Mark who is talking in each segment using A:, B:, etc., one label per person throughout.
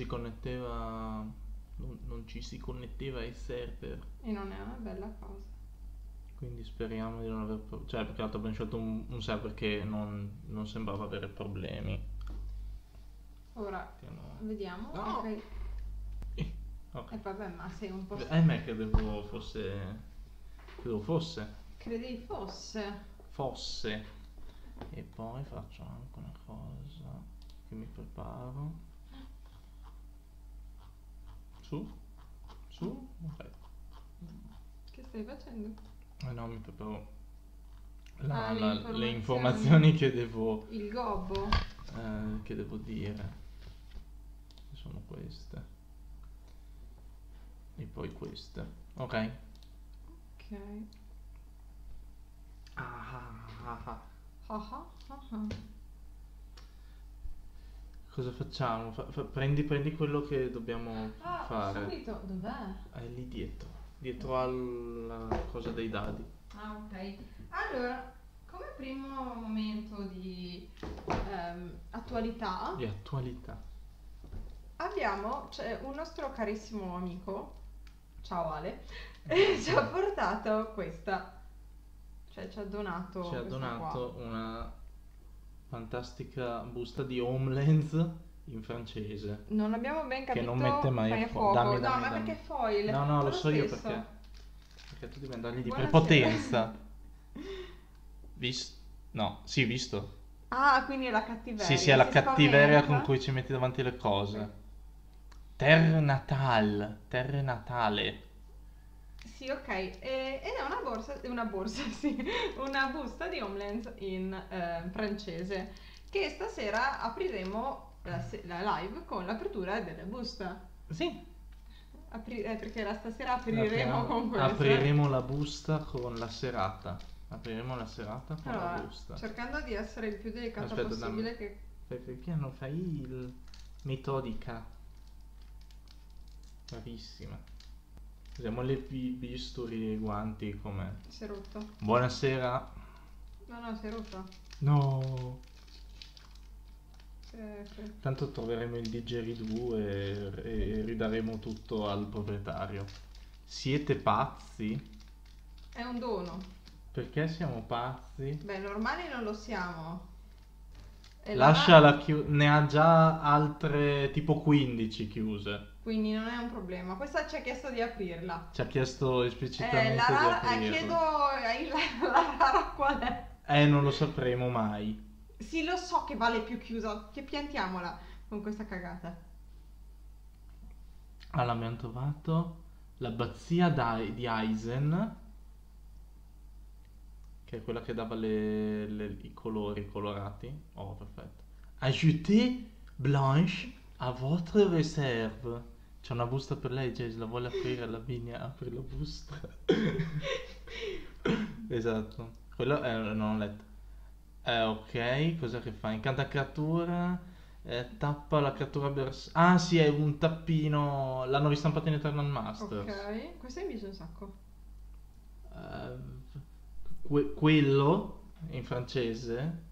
A: si connetteva, non ci si connetteva ai server.
B: E non è una bella cosa.
A: Quindi speriamo di non aver cioè, perché l'altro abbiamo scelto un server che non sembrava avere problemi.
B: Ora,
A: Che no.
B: vediamo.
A: No!
B: Ok.
A: Ok.
B: E vabbè, ma sei un po'...
A: È me che credevo fosse.
B: Credevi fosse.
A: E poi faccio anche una cosa che mi preparo. Su, ok.
B: Che stai facendo?
A: No, mi preparo
B: Le
A: le informazioni che devo
B: Il gobbo.
A: dire. Sono queste. E poi queste. Ok.
B: Ok.
A: Ah.
B: Ah ah ah ah.
A: Cosa facciamo? Prendi quello che dobbiamo
B: Ah,
A: fare.
B: subito, dov'è?
A: È lì dietro alla cosa dei dadi.
B: Ah, ok. Allora, come primo momento di attualità,
A: Di attualità.
B: c'è un nostro carissimo amico, ciao Ale, ci ha portato questa, cioè ci ha donato
A: Ci ha
B: questa
A: donato una fantastica busta di Homelands in francese.
B: Non abbiamo ben
A: Che
B: capito.
A: non mette mai
B: fai
A: a
B: a
A: fuoco.
B: fuoco.
A: Dammi,
B: No, ma
A: dammi.
B: perché foil?
A: No, lo
B: Lo
A: so io
B: stesso.
A: perché tu devi andargli di
B: Buonasera.
A: prepotenza. No, sì, visto.
B: Ah, quindi è la cattiveria.
A: Sì, è la
B: si
A: cattiveria
B: spaventa.
A: con cui ci metti davanti le cose. Terre Natale.
B: Sì, ok. Ed è una borsa, sì, una busta di Homelands in francese. Che stasera apriremo la live con l'apertura della busta.
A: Sì.
B: Perché stasera apriremo con questo.
A: Apriremo la busta con la serata. Apriremo la serata con la
B: Allora,
A: busta.
B: cercando di essere il più delicata
A: Aspetta,
B: possibile.
A: Perché non fai il metodica? Bravissima. Usiamo le bisturi e i guanti come.
B: Si è rotto.
A: Buonasera.
B: No, si è rotto.
A: No.
B: Sì.
A: Tanto troveremo il didgeridoo e ridaremo tutto al proprietario. Siete pazzi?
B: È un dono.
A: Perché siamo pazzi?
B: Beh, normali non lo siamo. E
A: Lasciala ne ha già altre tipo 15 chiuse.
B: quindi non è un problema. Questa ci ha chiesto di aprirla.
A: Ci ha chiesto esplicitamente
B: La
A: di
B: rara,
A: aprirla.
B: chiedo la rara qual è.
A: Non lo sapremo mai.
B: Sì, lo so che vale più chiusa. Che piantiamola con questa cagata.
A: Allora, abbiamo trovato l'abbazia di Eisen, che è quella che dava i colori colorati. Oh, perfetto. Ajoutez Blanche à votre réserve. C'è una busta per lei, Jace, la vuole aprire, la vigna, apri la busta. Esatto. Quello non ho letto. Ok, cosa che fa? Incanta creatura, tappa la creatura Ah sì, è un tappino, l'hanno ristampato in Eternal Masters.
B: Ok, questa mi piace un sacco.
A: Quello, in francese,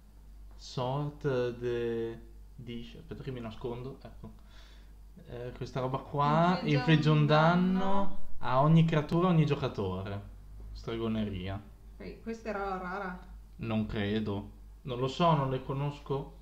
A: aspetta che mi nascondo, ecco. Questa roba qua infligge un danno a ogni creatura, a ogni giocatore. Stregoneria.
B: Ok, questa era la rara.
A: Non credo. Non lo so, non le conosco.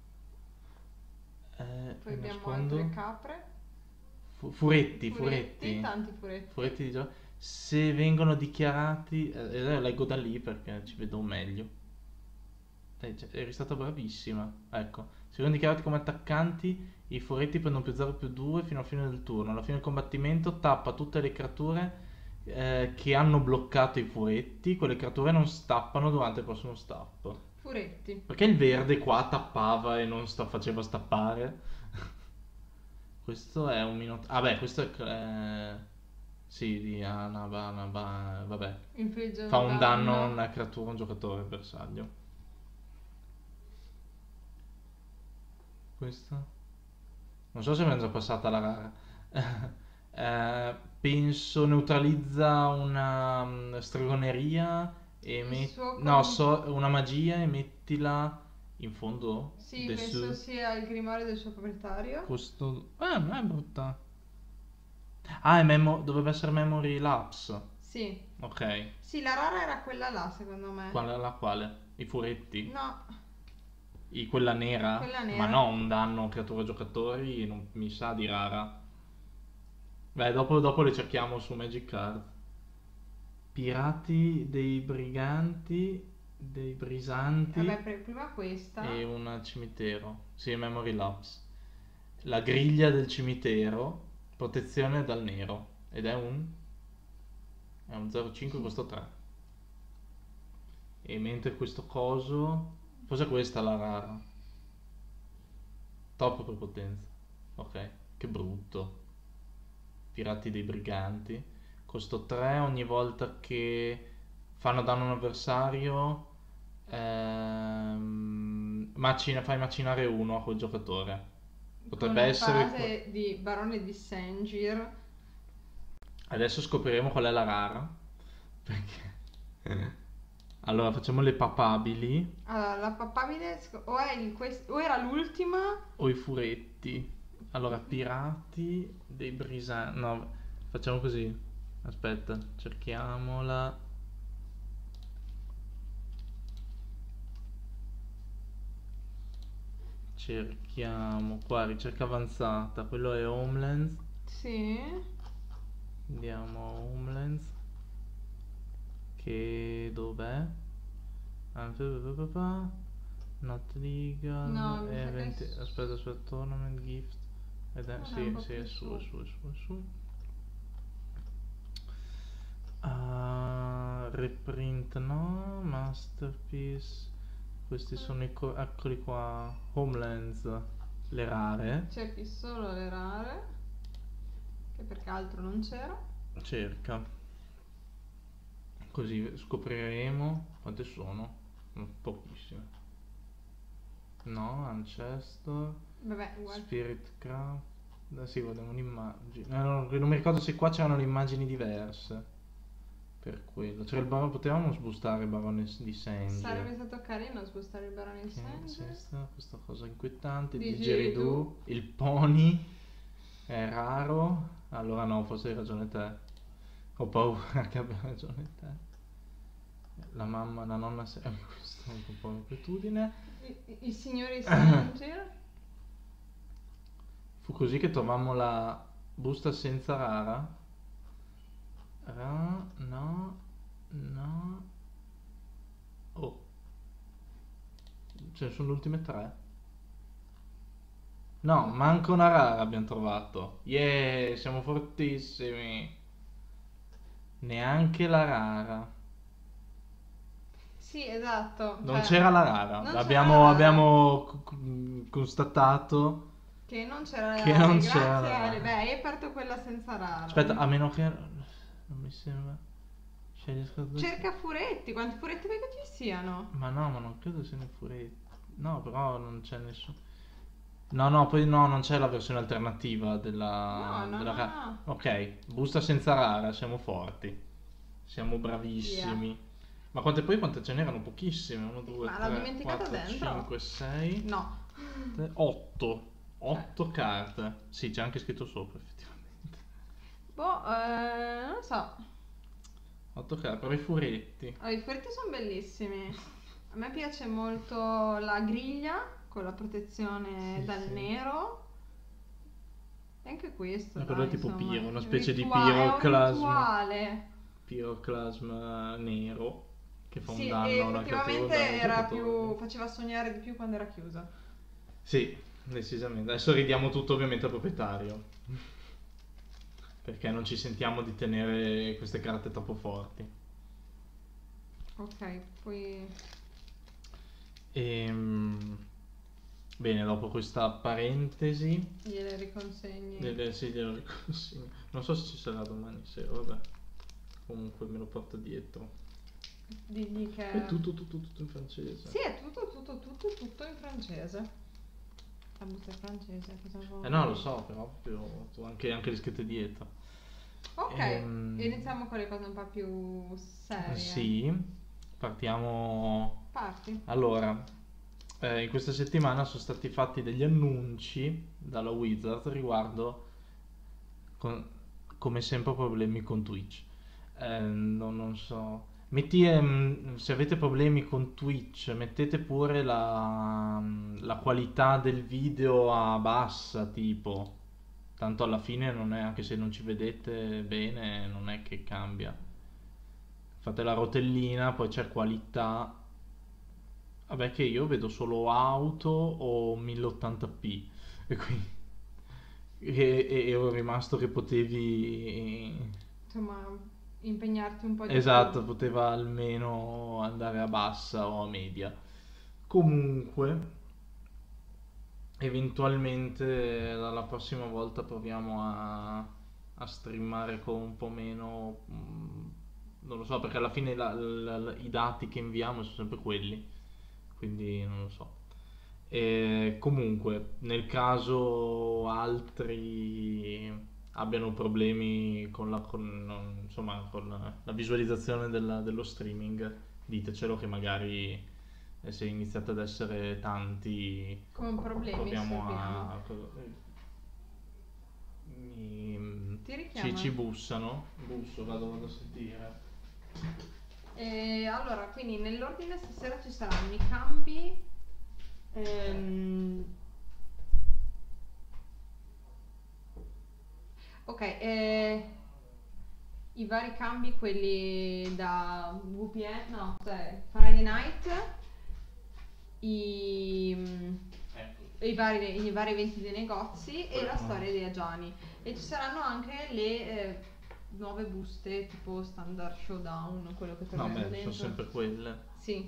B: Poi
A: mi
B: abbiamo
A: nascondo.
B: altre capre.
A: Furetti.
B: Tanti furetti.
A: Furetti di gioco. Se vengono dichiarati. Leggo da lì perché ci vedo meglio. Dai, eri stata bravissima. Ecco. Se vengono dichiarati come attaccanti, i furetti prendono +0/+2 fino alla fine del turno. Alla fine del combattimento tappa tutte le creature che hanno bloccato i furetti. Quelle creature non stappano durante il prossimo stop.
B: Furetti.
A: Perché il verde qua tappava e non faceva stappare? Questo è un minotauro. Ah beh, questo è. Sì, di Anaba, vabbè.
B: Infligge
A: Fa un danno a una creatura, un giocatore bersaglio. Questo? Non so se mi è già passata la rara. Penso neutralizza una stregoneria e
B: Il suo
A: no, una magia e mettila In fondo?
B: Sì,
A: Dessus.
B: penso sia il grimorio del suo proprietario.
A: Questo... non è brutta. Ah, dovrebbe essere Memory Lapse.
B: Sì.
A: Ok.
B: Sì, la rara era quella là, secondo me.
A: Quale? I furetti?
B: No,
A: Quella nera?
B: quella
A: Ma
B: nera.
A: no, un danno creatura giocatori non mi sa di rara. Beh, dopo le cerchiamo su Magic Card. Pirati dei briganti, dei brisanti
B: Vabbè, prima questa.
A: e un cimitero. Sì, Memory Lapse. La griglia del cimitero, protezione dal nero. Ed è un 0,5
B: Sì.
A: costo 3. E mentre questo coso... Forse questa è la rara. Troppo prepotenza. Ok, che brutto. Pirati dei briganti. Costo 3 ogni volta che fanno danno a un avversario. Fai macinare uno a quel giocatore.
B: Con
A: Potrebbe
B: una
A: essere.
B: frase di Barone di Sengir.
A: Adesso scopriremo qual è la rara. Perché? Allora facciamo le papabili
B: Allora, la papabile o era l'ultima.
A: o i furetti. Allora, pirati dei brisanti. No, facciamo così. Aspetta, cerchiamola. Cerchiamo qua, ricerca avanzata. Quello è Homelands.
B: Sì.
A: Andiamo a Homelands. Che dov'è? Not legal.
B: No, mi sa che
A: Aspetta, tournament gift.
B: non è
A: Sì,
B: un po'
A: sì,
B: più
A: è su,
B: su.
A: è su, è su, è su. Reprint no, Masterpiece. Questi sono eccoli qua. Homelands, le rare.
B: Cerchi solo le rare, che perché altro non c'era.
A: Cerca. Così scopriremo quante sono. Pochissime. No, Ancestor.
B: Vabbè, uguale.
A: Spirit Craft. Sì, guardiamo un'immagine. Non mi ricordo se qua c'erano le immagini diverse. Per quello. Cioè, potevamo sbustare il barone di Sanger.
B: Sarebbe stato carino spostare il Barone di Sengir.
A: Questa cosa inquietante.
B: Didgeridoo.
A: Didgeridoo. Il pony. È raro. Allora no, forse hai ragione te. Ho paura che abbia ragione te. La mamma, la nonna... Questa è un po' inquietudine.
B: I signori Sengir.
A: Fu così che trovammo la busta senza rara. No. Oh, ce ne sono le ultime 3. No, manco una rara abbiamo trovato. Yeah, siamo fortissimi. Neanche la rara.
B: Sì, esatto.
A: Non
B: cioè,
A: c'era la rara.
B: non c'era
A: Abbiamo,
B: la rara.
A: abbiamo constatato
B: Che non c'era la
A: che
B: rara.
A: non
B: Grazie
A: c'era la rara.
B: Ale. Beh, hai aperto quella senza rara.
A: Aspetta, a meno che... Non mi sembra... Scegli
B: Cerca furetti. Quanti furetti vuoi che ci siano?
A: Ma no, ma non credo siano i furetti. No, però non c'è nessuno. No, poi no, non c'è la versione alternativa della...
B: No.
A: Ok, busta senza rara, siamo forti. Siamo bravissimi. Ma quante ce n'erano? Pochissime. 1, 2,
B: Ma l'ha
A: 3,
B: dimenticata
A: 4,
B: dentro?
A: 5, 6,
B: No.
A: 8. 8 carte. Sì, c'è anche scritto sopra, effettivamente.
B: Boh, non so.
A: 8 carte, però i furetti.
B: Allora, i furetti sono bellissimi. A me piace molto la griglia con la protezione
A: Sì,
B: dal
A: sì.
B: nero. E anche questo,
A: Ma quello
B: dai,
A: è tipo
B: insomma,
A: Piro, una
B: è
A: specie di
B: è un
A: piroclasma.
B: rituale.
A: Piroclasma nero che fa
B: Sì,
A: un danno
B: e
A: a una creatura.
B: effettivamente era
A: giocatore.
B: faceva sognare di più quando era chiusa.
A: Sì, decisamente. Adesso ridiamo tutto ovviamente al proprietario. Perché non ci sentiamo di tenere queste carte troppo forti.
B: Ok, poi...
A: Bene, dopo questa parentesi,
B: gliele riconsegni.
A: sì, glielo riconsegno. Non so se ci sarà domani sera, vabbè. Comunque me lo porto dietro.
B: Digli che...
A: È tutto in francese.
B: Sì, è tutto in francese. La busta è francese, cosa vuoi?
A: No, lo so, però proprio anche le scritte dietro.
B: Ok, iniziamo con le cose un po' più serie.
A: Sì, partiamo.
B: Parti.
A: Allora, in questa settimana sono stati fatti degli annunci dalla Wizard riguardo, con- come sempre, problemi con Twitch. Non so. Se avete problemi con Twitch, mettete pure la qualità del video a bassa, tipo. Tanto alla fine non è, anche se non ci vedete bene, non è che cambia. Fate la rotellina, poi c'è qualità. Vabbè, che io vedo solo auto o 1080p. E quindi ero rimasto che potevi.
B: Insomma, impegnarti un po' di più.
A: Esatto, poteva almeno andare a bassa o a media. Comunque, eventualmente dalla prossima volta proviamo a streamare con un po' meno. Non lo so, perché alla fine i dati che inviamo sono sempre quelli, quindi non lo so. E comunque, nel caso altri abbiano problemi insomma, con la visualizzazione dello streaming, ditecelo che magari se iniziate ad essere tanti
B: Con problemi
A: proviamo
B: serviamo. Ti
A: ci
B: richiamo.
A: bussano. Busso, vado a sentire.
B: E allora, quindi nell'ordine stasera ci saranno i cambi. ehm, ok, i vari cambi, quelli da VPN, no, cioè Friday Night, i,
A: Ecco.
B: i vari eventi dei negozi e la storia dei Agiani. E ci saranno anche le nuove buste tipo Standard Showdown, quello che
A: No,
B: tornerà
A: beh, sono
B: dentro.
A: sempre quelle.
B: Sì.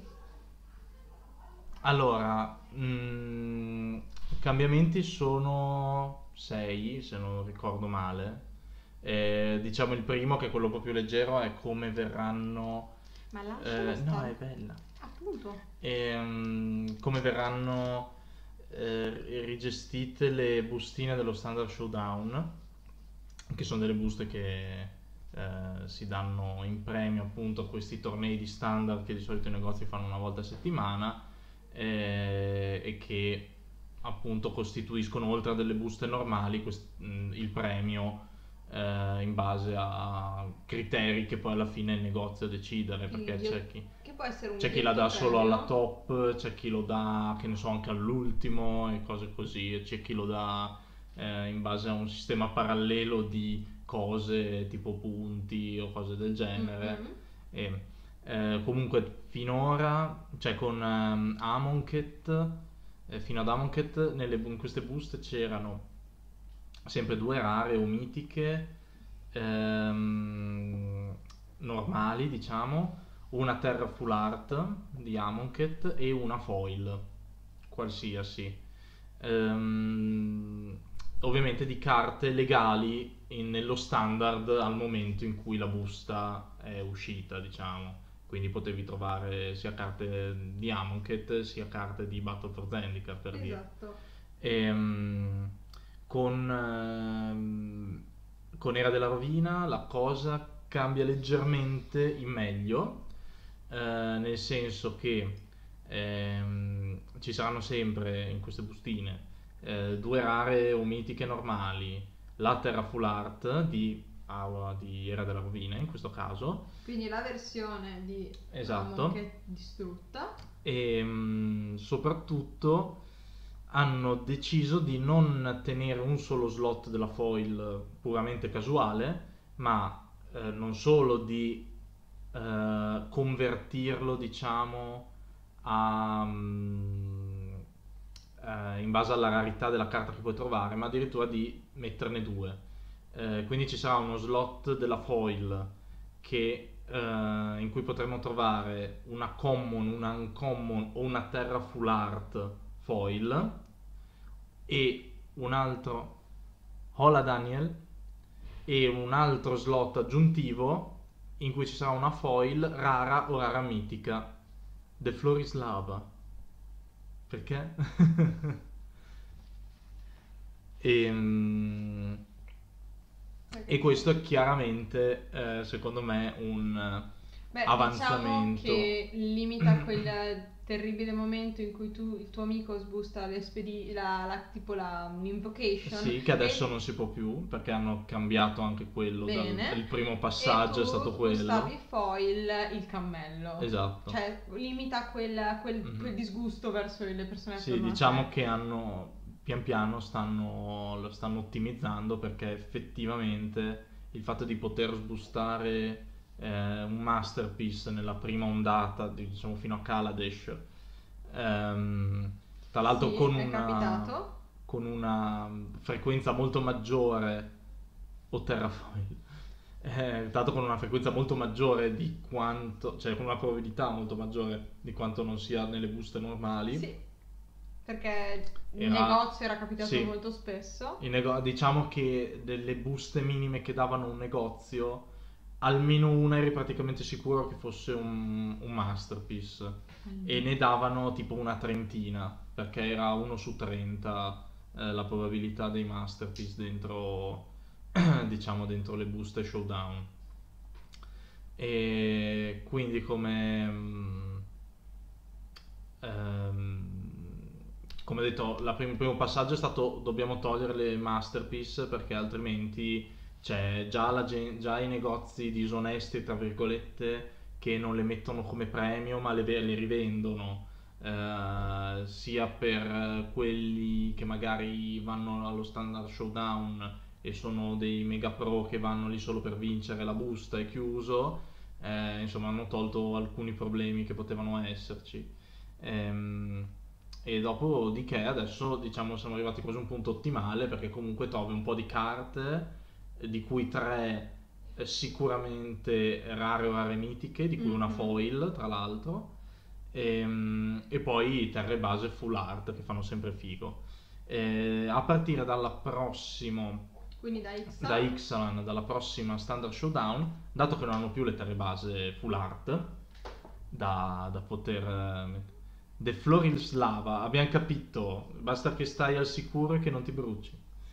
A: Allora, i cambiamenti sono 6, se non ricordo male. Diciamo il primo, che è quello proprio leggero, è come verranno.
B: Ma lasciala
A: No, è
B: stare.
A: bella.
B: Appunto.
A: Come verranno rigestite le bustine dello Standard Showdown, che sono delle buste che si danno in premio appunto a questi tornei di standard che di solito i negozi fanno una volta a settimana, e che appunto costituiscono, oltre a delle buste normali, il premio in base a criteri che poi alla fine è il negozio a decidere, perché
B: Che può essere un
A: c'è chi la
B: ghetto
A: dà solo alla
B: premio.
A: top, c'è chi lo dà, che ne so, anche all'ultimo e cose così, e c'è chi lo dà in base a un sistema parallelo di cose tipo punti o cose del genere.
B: Mhm.
A: E, comunque finora, cioè con Amonkhet, fino ad Amonkhet, in queste buste c'erano sempre due rare o mitiche, normali, diciamo, una Terra Full Art di Amonkhet e una foil qualsiasi. Ehm, Ovviamente di carte legali nello standard al momento in cui la busta è uscita, diciamo. Quindi potevi trovare sia carte di Amonkhet sia carte di Battle for Zendikar, per dire.
B: Esatto.
A: Ehm, con Era della Rovina la cosa cambia leggermente in meglio, nel senso che ci saranno sempre in queste bustine due rare o mitiche normali, la Terra Full Art di Era della Rovina in questo caso.
B: Quindi la versione di Amon
A: Esatto.
B: che è distrutta.
A: E soprattutto hanno deciso di non tenere un solo slot della foil puramente casuale, ma non solo di convertirlo, diciamo, in base alla rarità della carta che puoi trovare, ma addirittura di metterne due. Quindi ci sarà uno slot della foil in cui potremo trovare una common, una uncommon o una terra full art foil, e un altro Hola Daniel, e un altro slot aggiuntivo in cui ci sarà una foil rara o rara mitica, The Floor is Lava. Perché? e, e questo è chiaramente, secondo me,
B: Beh, diciamo
A: avanzamento.
B: che limita quel terribile momento in cui il tuo amico sbusta tipo l'invocation.
A: Sì, che adesso
B: E
A: non si può più perché hanno cambiato anche quello.
B: bene,
A: Il primo
B: e
A: passaggio è
B: tu
A: stato
B: sbustavi
A: quello.
B: foil il cammello.
A: Esatto.
B: Cioè, limita quel
A: Mhm.
B: disgusto verso le persone
A: Sì,
B: attorno a
A: diciamo
B: te.
A: che pian piano lo stanno ottimizzando perché effettivamente il fatto di poter sbustare un masterpiece nella prima ondata, diciamo fino a Kaladesh, ehm, tra l'altro
B: Sì, è capitato.
A: con una frequenza molto maggiore, o Terrafoil, dato con una frequenza molto maggiore di quanto, cioè con una probabilità molto maggiore di quanto non sia nelle buste normali.
B: Sì, perché in
A: Era,
B: negozio era capitato
A: sì,
B: molto spesso.
A: diciamo che delle buste minime che davano un negozio, almeno una eri praticamente sicuro che fosse un masterpiece, e ne davano tipo una trentina, perché era 1 su 30 la probabilità dei masterpiece dentro, diciamo, dentro le buste showdown. E quindi ehm, come detto, il primo passaggio è stato dobbiamo togliere le masterpiece perché altrimenti c'è già i negozi disonesti, tra virgolette, che non le mettono come premio ma le rivendono. Sia per quelli che magari vanno allo standard showdown e sono dei mega pro che vanno lì solo per vincere la busta e chiuso. Insomma, hanno tolto alcuni problemi che potevano esserci. Ehm, e dopo di che adesso diciamo siamo arrivati quasi a un punto ottimale perché comunque trovi un po' di carte, di cui tre sicuramente rare o rare mitiche, di cui una
B: Mhm.
A: foil tra l'altro, e poi terre base full art che fanno sempre figo. A partire
B: Quindi da
A: da
B: Ixalan.
A: Ixalan, dalla prossima Standard Showdown, dato che non hanno più le terre base full art da poter mettere. The Floril Slava, abbiamo capito, basta che stai al sicuro e che non ti bruci.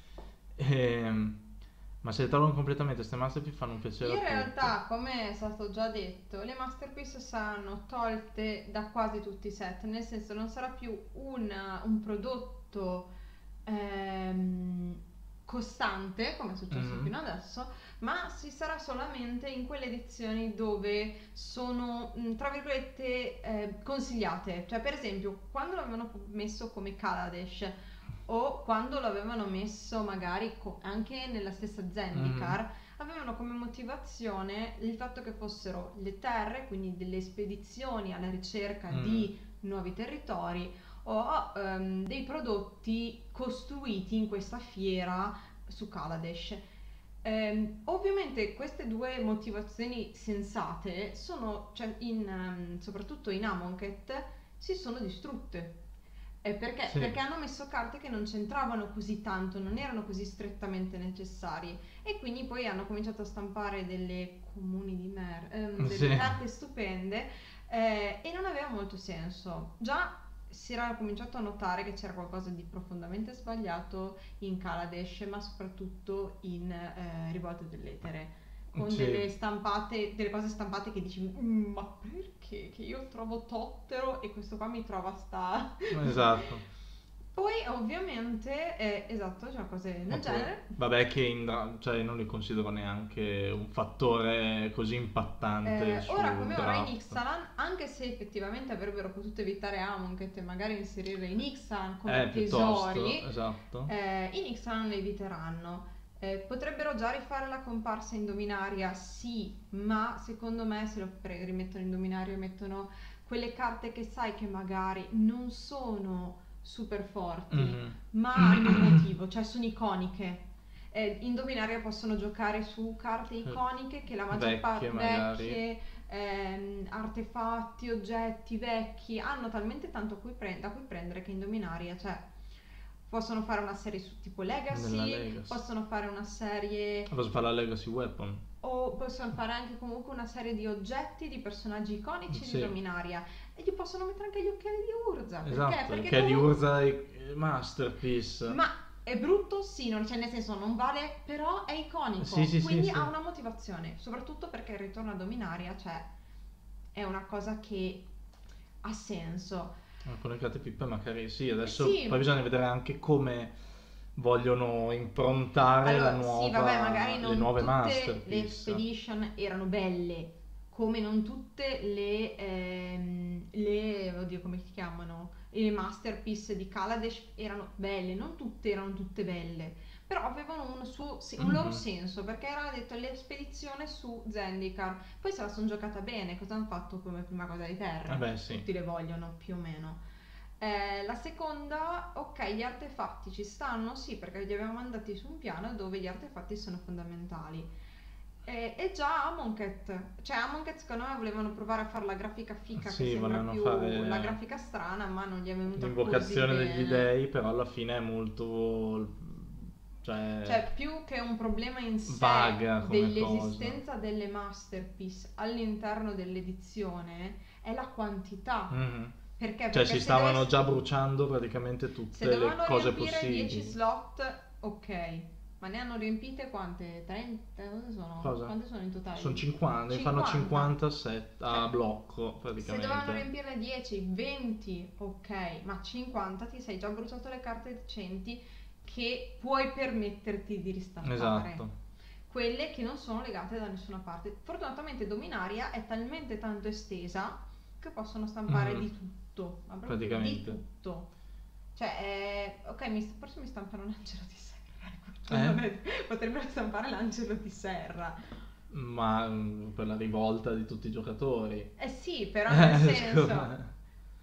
A: Ehm, ma se le tolgono completamente, queste masterpiece fanno un piacere a
B: In
A: tutti.
B: realtà, come è stato già detto, le masterpiece saranno tolte da quasi tutti i set, nel senso non sarà più un prodotto ehm, costante, come è successo
A: Mhm.
B: fino adesso, ma si sarà solamente in quelle edizioni dove sono, tra virgolette, consigliate. Cioè, per esempio, quando l'avevano messo come Kaladesh o quando l'avevano messo magari anche nella stessa
A: Mhm.
B: Zendikar, avevano come motivazione il fatto che fossero le terre, quindi delle spedizioni alla ricerca
A: Mhm.
B: di nuovi territori o dei prodotti costruiti in questa fiera su Kaladesh. Ovviamente queste due motivazioni sensate sono, cioè soprattutto in Amonkhet, si sono distrutte. Perché?
A: Sì,
B: Perché hanno messo carte che non c'entravano così tanto, non erano così strettamente necessarie e quindi poi hanno cominciato a stampare delle comuni di delle
A: sì,
B: carte stupende e non aveva molto senso. Già si era cominciato a notare che c'era qualcosa di profondamente sbagliato in Kaladesh, ma soprattutto in Rivolte dell'Etere, con
A: sì,
B: delle cose stampate che dici, "Mm, ma perché? Che io trovo Tottero e questo qua mi trova sta."
A: esatto.
B: Poi ovviamente, esatto, cioè cose del genere.
A: Vabbè che cioè, non li considero neanche un fattore così impattante
B: Ora come
A: sul
B: ora in
A: draft.
B: Ixalan, anche se effettivamente avrebbero potuto evitare Amonkhet e magari inserirle in Ixalan come
A: Piuttosto,
B: tesori,
A: esatto.
B: in Ixalan le eviteranno. Potrebbero già rifare la comparsa in Dominaria, sì, ma secondo me se lo rimettono in Dominaria e mettono quelle carte che sai che magari non sono super forti,
A: Mhm.
B: ma hanno un motivo, cioè sono iconiche. In Dominaria possono giocare su carte iconiche che la maggior
A: Vecchie
B: parte
A: magari.
B: vecchie, artefatti, oggetti vecchi, hanno talmente tanto da cui prendere che in Dominaria, cioè possono fare una serie su tipo
A: Nella
B: Legacy,
A: Legacy.
B: possono fare una serie
A: Posso fare la Legacy Weapon?
B: o possono fare anche comunque una serie di oggetti di personaggi iconici di
A: Sì,
B: Dominaria e gli possono mettere anche gli occhiali di Urza, perché?
A: esatto.
B: Perché
A: Che è di
B: comunque
A: Urza e Masterpiece.
B: ma è brutto? Sì, cioè nel senso non vale, però è
A: Sì,
B: iconico,
A: sì, sì,
B: quindi
A: sì.
B: ha una motivazione, soprattutto perché il ritorno a Dominaria, cioè è una cosa che ha senso.
A: Con le carte pippe magari sì, adesso
B: Sì.
A: poi bisogna vedere anche come vogliono improntare
B: Allora, sì, vabbè, magari
A: le
B: non
A: nuove
B: tutte le
A: masterpiece.
B: expedition erano belle, come non tutte oddio, come si chiamano? Le masterpiece di Kaladesh erano belle, non tutte belle, però avevano un loro
A: Mhm.
B: senso, perché era detto l'espedizione su Zendikar. Poi se la sono giocata bene, cosa hanno fatto come prima cosa di terra?
A: Beh, sì.
B: Tutti le vogliono più o meno. La seconda, ok, gli artefatti ci stanno, sì, perché li abbiamo mandati su un piano dove gli artefatti sono fondamentali. E già Amonkhet, cioè Amonkhet secondo me volevano provare a fare la grafica fica che
A: Sì,
B: sembra
A: volevano
B: più
A: fare
B: la grafica strana, ma non gli è venuta così
A: l'invocazione degli
B: bene.
A: dei, però alla fine è molto,
B: Cioè, più che un problema in sé
A: vaga come
B: dell'esistenza delle masterpiece all'interno dell'edizione è la quantità.
A: cosa. Mhm.
B: Perché?
A: Cioè
B: Perché
A: si
B: se
A: stavano
B: dovessi-
A: già bruciando praticamente
B: se
A: tutte le
B: dovevano
A: cose
B: riempire 10
A: possibili.
B: slot, ok, ma ne hanno riempite quante? 30? Quante sono?
A: Cosa?
B: Quante sono in totale?
A: Sono 50, ne fanno 50 set a
B: Cioè,
A: blocco
B: se dovevano
A: praticamente.
B: riempirne 10, 20, ok, ma 50 ti sei già bruciato le carte decenti che puoi permetterti di ristampare.
A: Esatto.
B: Quelle che non sono legate da nessuna parte. Fortunatamente Dominaria è talmente tanto estesa che possono stampare
A: Mhm.
B: di tutto, ma proprio
A: Praticamente.
B: di tutto. Cioè, ok, forse mi stampano l'angelo di potrebbero stampare l'angelo di Serra.
A: Ma per la rivolta di tutti i giocatori.
B: Eh sì, però nel senso...
A: Scusa.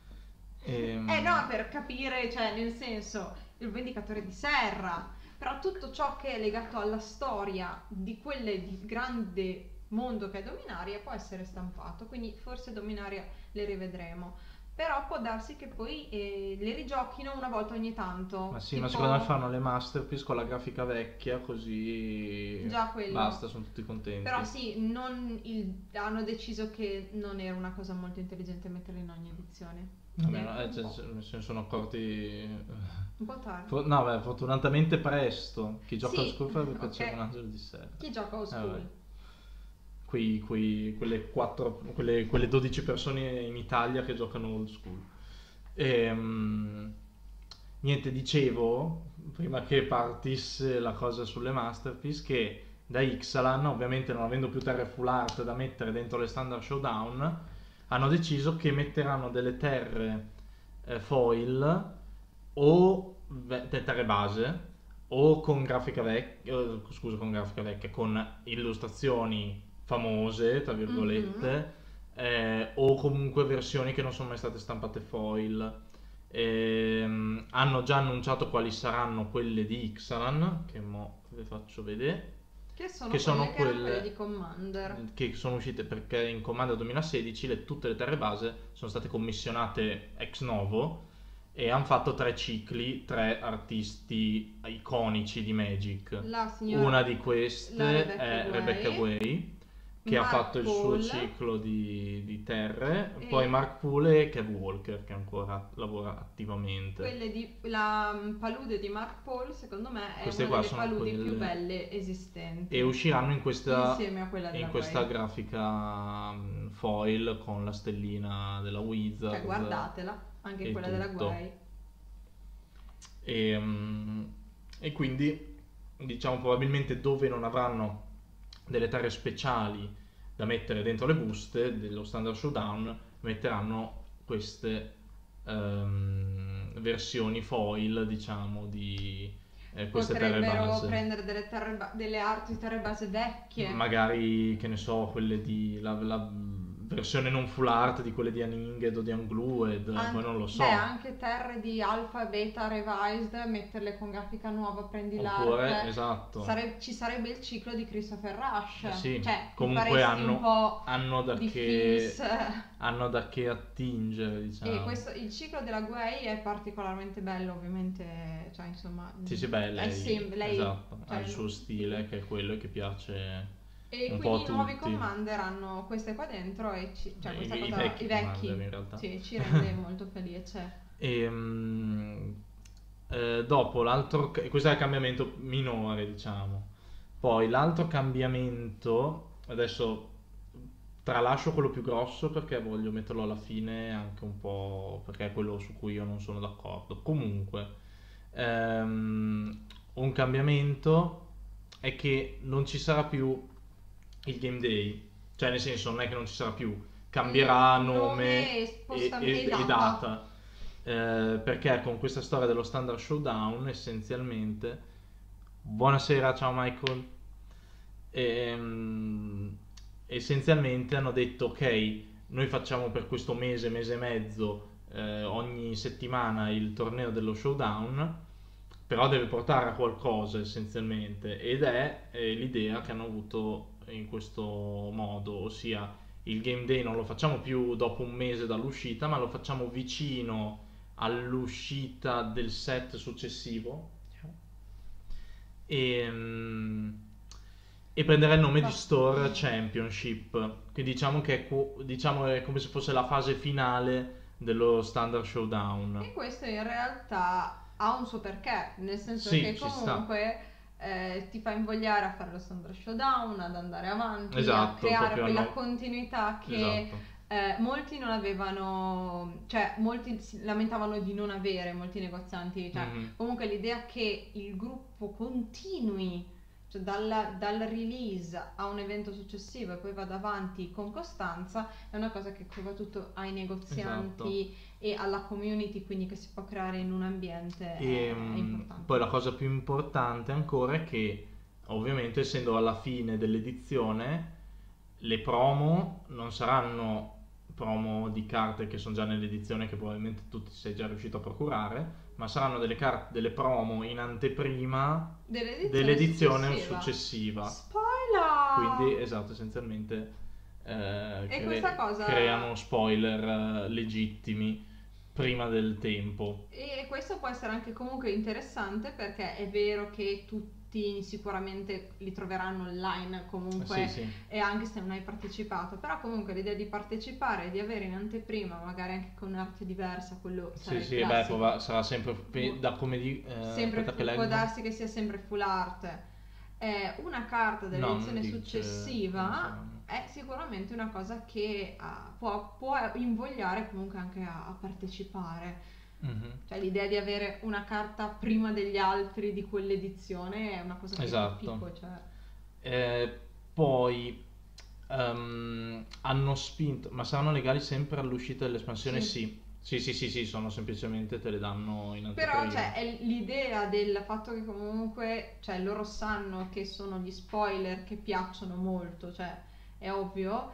B: no, per capire, cioè, nel senso, il vendicatore di Serra. Però tutto ciò che è legato alla storia di quelle di grande mondo che è Dominaria può essere stampato. Quindi forse Dominaria le rivedremo. Però può darsi che poi le rigiochino una volta ogni tanto.
A: Ma sì, ma
B: tipo-
A: secondo me fanno le masterpiece con la grafica vecchia, così
B: Già quello.
A: basta, sono tutti contenti.
B: Però sì, hanno deciso che non era una cosa molto intelligente metterle in ogni edizione.
A: Vabbè,
B: Neanche un
A: cioè,
B: po'.
A: se ne sono accorti.
B: Un po' tardi.
A: No, beh, fortunatamente presto. Chi gioca
B: Sì,
A: al school farebbe
B: ok.
A: piacere un angelo di Serra.
B: Chi gioca old
A: Vabbè.
B: school?
A: Quelle 12 persone in Italia che giocano old school. Niente, dicevo, prima che partisse la cosa sulle masterpiece, che da Ixalan, ovviamente non avendo più terre full art da mettere dentro le standard showdown, hanno deciso che metteranno delle terre foil o terre base o con grafica vecchia, con grafica vecchia, con illustrazioni famose, tra virgolette, o comunque versioni che non sono mai state stampate foil. Hanno già annunciato quali saranno quelle di Ixalan, che mo vi faccio vedere,
B: Che sono
A: che sono
B: quelle che erano
A: quelle
B: quelle di Commander.
A: che sono uscite perché in Commander 2016 tutte le terre base sono state commissionate ex novo e hanno fatto 3 cicli, 3 artisti iconici di Magic.
B: La signora
A: Una di
B: la
A: queste è Rebecca Way, che ha
B: Mark
A: fatto il suo
B: Paul
A: ciclo di terre,
B: e
A: poi Mark Poole e Kev Walker, che ancora lavora attivamente.
B: la palude di Mark Paul, secondo me, è
A: Queste
B: una
A: qua
B: delle
A: sono
B: paludi più
A: quelle.
B: belle esistenti.
A: E usciranno
B: insieme a quella della
A: in questa
B: Way.
A: grafica foil con la stellina della Wizard.
B: Cioè, guardatela, anche
A: e
B: quella della
A: tutto.
B: Guai.
A: E quindi, diciamo, probabilmente dove non avranno delle terre speciali da mettere dentro le buste dello Standard Showdown, metteranno queste versioni foil, diciamo, di queste terre
B: Potrebbero
A: base.
B: prendere delle arti terre base vecchie.
A: Magari, che ne so, quelle di la versione non full art di quelle di Uninged o di Unglued, poi non lo so.
B: Beh, anche terre di alfa e beta revised, metterle con grafica nuova, prendi
A: Oppure,
B: l'arte.
A: esatto.
B: Ci sarebbe il ciclo di Christopher Rush.
A: Sì,
B: Cioè,
A: comunque
B: faresti un po'
A: hanno da
B: di
A: che
B: Fizz.
A: hanno da che attingere, diciamo.
B: E il ciclo della Guay è particolarmente bello, ovviamente, cioè insomma...
A: Sì, beh,
B: lei
A: esatto,
B: cioè,
A: ha il suo stile, che è quello che piace
B: e
A: un
B: quindi
A: po'
B: i nuovi
A: tutti.
B: Commander hanno queste qua dentro e cioè questa
A: I
B: cosa,
A: vecchi
B: i vecchi,
A: Commander, in realtà.
B: sì, ci rende molto felice.
A: Dopo l'altro, questo è il cambiamento minore, diciamo. Poi l'altro cambiamento, adesso tralascio quello più grosso perché voglio metterlo alla fine anche un po' perché è quello su cui io non sono d'accordo. Comunque, un cambiamento è che non ci sarà più il game day, cioè nel senso non è che non ci sarà più, cambierà
B: Nome
A: nome
B: e spostamento e
A: e
B: data.
A: data. Perché con questa storia dello Standard Showdown essenzialmente, buonasera, ciao Michael. Ehm, Essenzialmente hanno detto ok, noi facciamo per questo mese, mese e mezzo, ogni settimana il torneo dello Showdown, però deve portare a qualcosa essenzialmente, ed è l'idea che hanno avuto in questo modo, ossia il game day non lo facciamo più dopo un mese dall'uscita, ma lo facciamo vicino all'uscita del set successivo e, e prenderà il nome di Store Championship. Quindi diciamo che diciamo è come se fosse la fase finale dello Standard Showdown.
B: E questo in realtà ha un suo perché, nel senso
A: Sì,
B: che
A: ci sta.
B: comunque ti fa invogliare a fare lo standard showdown, ad andare avanti, a
A: Esatto,
B: creare
A: proprio
B: quella
A: hanno...
B: continuità che
A: Esatto.
B: molti non avevano, cioè molti si lamentavano di non avere, molti negozianti, cioè
A: Mhm.
B: comunque l'idea che il gruppo continui, cioè dal release a un evento successivo e poi vada avanti con costanza, è una cosa che soprattutto ai
A: Esatto.
B: negozianti e alla community, quindi che si può creare in un ambiente,
A: E
B: è importante.
A: poi la cosa più importante ancora è che ovviamente essendo alla fine dell'edizione le promo non saranno promo di carte che sono già nell'edizione che probabilmente tu ti sei già riuscito a procurare, ma saranno delle carte, delle promo in anteprima dell'edizione successiva.
B: Spoiler!
A: Quindi esatto, essenzialmente
B: E questa cosa
A: creano spoiler legittimi prima del tempo.
B: E questo può essere anche comunque interessante perché è vero che tutti sicuramente li troveranno online comunque,
A: Sì, sì.
B: e anche se non hai partecipato, però comunque l'idea di partecipare, di avere in anteprima magari anche con un'arte diversa, quello
A: Sì,
B: sarà il
A: sì, beh,
B: classico.
A: sarà sempre da come di...
B: Sempre
A: aspetta che
B: può
A: leggo.
B: darsi che sia sempre full art. Una carta
A: No, non
B: dell'edizione
A: dice come
B: successiva
A: saranno.
B: è sicuramente una cosa che può invogliare comunque anche a partecipare.
A: Mhm.
B: Cioè l'idea di avere una carta prima degli altri di quell'edizione è una cosa che
A: Esatto.
B: capisco, cioè.
A: Poi hanno spinto, ma saranno legali sempre all'uscita dell'espansione?
B: Sì.
A: Sì. Sì, sì, sì, sì, sono semplicemente te le danno in
B: Però
A: anteprima.
B: cioè, è l'idea del fatto che comunque cioè, loro sanno che sono gli spoiler che piacciono molto, cioè è ovvio,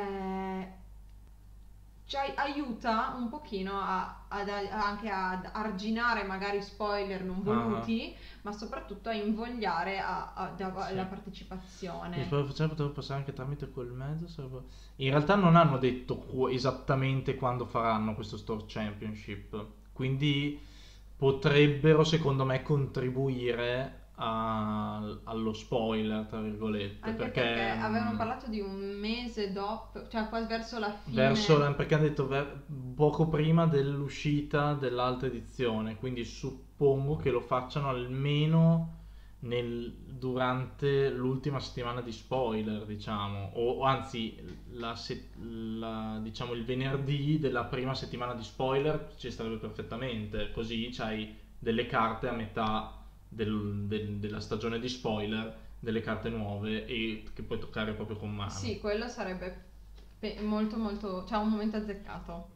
B: cioè, aiuta un pochino anche ad arginare magari spoiler non voluti, ma soprattutto a invogliare alla
A: Sì.
B: partecipazione.
A: Mi potevo passare anche tramite quel mezzo. In realtà non hanno detto esattamente quando faranno questo Store Championship, quindi potrebbero secondo me contribuire allo spoiler, tra virgolette,
B: Anche perché avevano parlato di un mese dopo, cioè quasi verso la fine.
A: perché hanno detto poco prima dell'uscita dell'altra edizione, quindi suppongo che lo facciano almeno durante l'ultima settimana di spoiler, diciamo, o anzi, diciamo il venerdì della prima settimana di spoiler ci starebbe perfettamente, così c'hai delle carte a metà della stagione di spoiler, delle carte nuove e che puoi toccare proprio con mano.
B: Sì, quello sarebbe molto molto, cioè un momento azzeccato.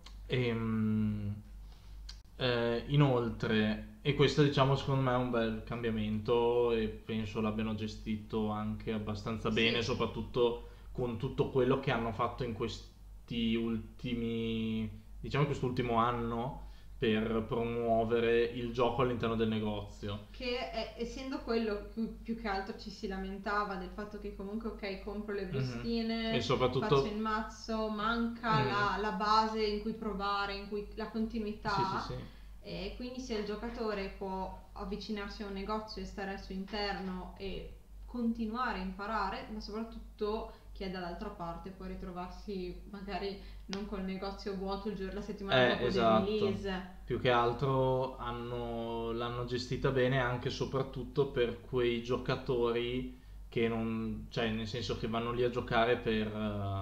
A: Inoltre, e questo diciamo secondo me è un bel cambiamento e penso l'abbiano gestito anche abbastanza bene,
B: Sì.
A: soprattutto con tutto quello che hanno fatto in questi ultimi, diciamo in quest'ultimo anno per promuovere il gioco all'interno del negozio.
B: Che essendo quello più che altro ci si lamentava del fatto che comunque ok compro le bustine,
A: E soprattutto
B: faccio il mazzo, manca la base in cui provare, in cui la continuità,
A: sì, sì.
B: e quindi se il giocatore può avvicinarsi a un negozio e stare al suo interno e continuare a imparare, ma soprattutto chi è dall'altra parte può ritrovarsi magari non col negozio vuoto la settimana dopo
A: esatto.
B: del release.
A: Più che altro l'hanno gestita bene anche e soprattutto per quei giocatori che non, cioè nel senso che vanno lì a giocare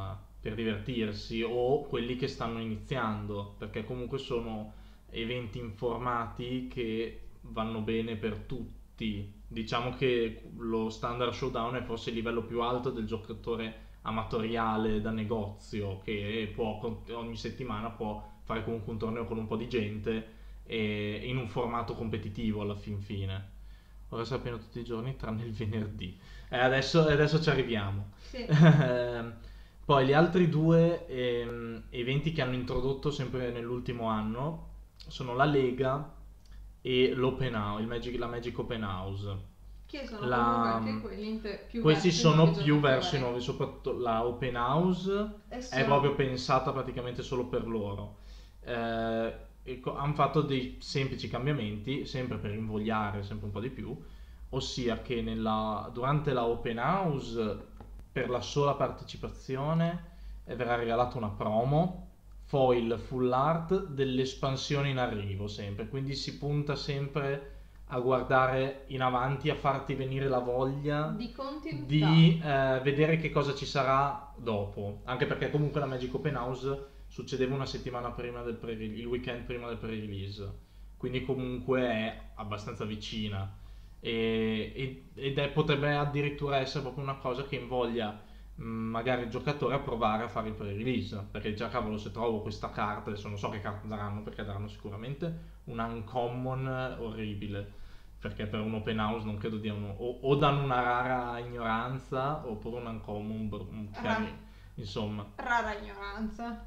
A: per divertirsi, o quelli che stanno iniziando, perché comunque sono eventi informati che vanno bene per tutti. Diciamo che lo Standard Showdown è forse il livello più alto del giocatore amatoriale da negozio, che ogni settimana può fare comunque un torneo con un po' di gente e in un formato competitivo alla fin fine. Ora si aprono tutti i giorni tranne il venerdì. Adesso ci arriviamo.
B: Sì.
A: Poi gli altri due eventi che hanno introdotto sempre nell'ultimo anno sono la Lega e l'Open House, la Magic Open House.
B: Che sono comunque anche quelli più
A: Questi
B: verso i
A: sono
B: nuovi
A: più
B: giocatori.
A: verso i nuovi, soprattutto la Open House
B: E
A: è
B: sono-
A: proprio pensata praticamente solo per loro. Hanno fatto dei semplici cambiamenti, sempre per invogliare sempre un po' di più, ossia che durante la Open House per la sola partecipazione verrà regalata una promo, foil full art dell'espansione in arrivo sempre, quindi si punta sempre a guardare in avanti, a farti venire la voglia
B: di continuità.
A: di vedere che cosa ci sarà dopo, anche perché comunque la Magic Open House succedeva una settimana prima il weekend prima del pre-release, quindi comunque è abbastanza vicina potrebbe addirittura essere proprio una cosa che invoglia magari il giocatore a provare a fare il pre-release, perché già cavolo, se trovo questa carta, adesso non so che carta daranno, perché daranno sicuramente un uncommon orribile, perché per un open house non credo diano o danno una rara ignoranza oppure un uncommon insomma.
B: Rara ignoranza.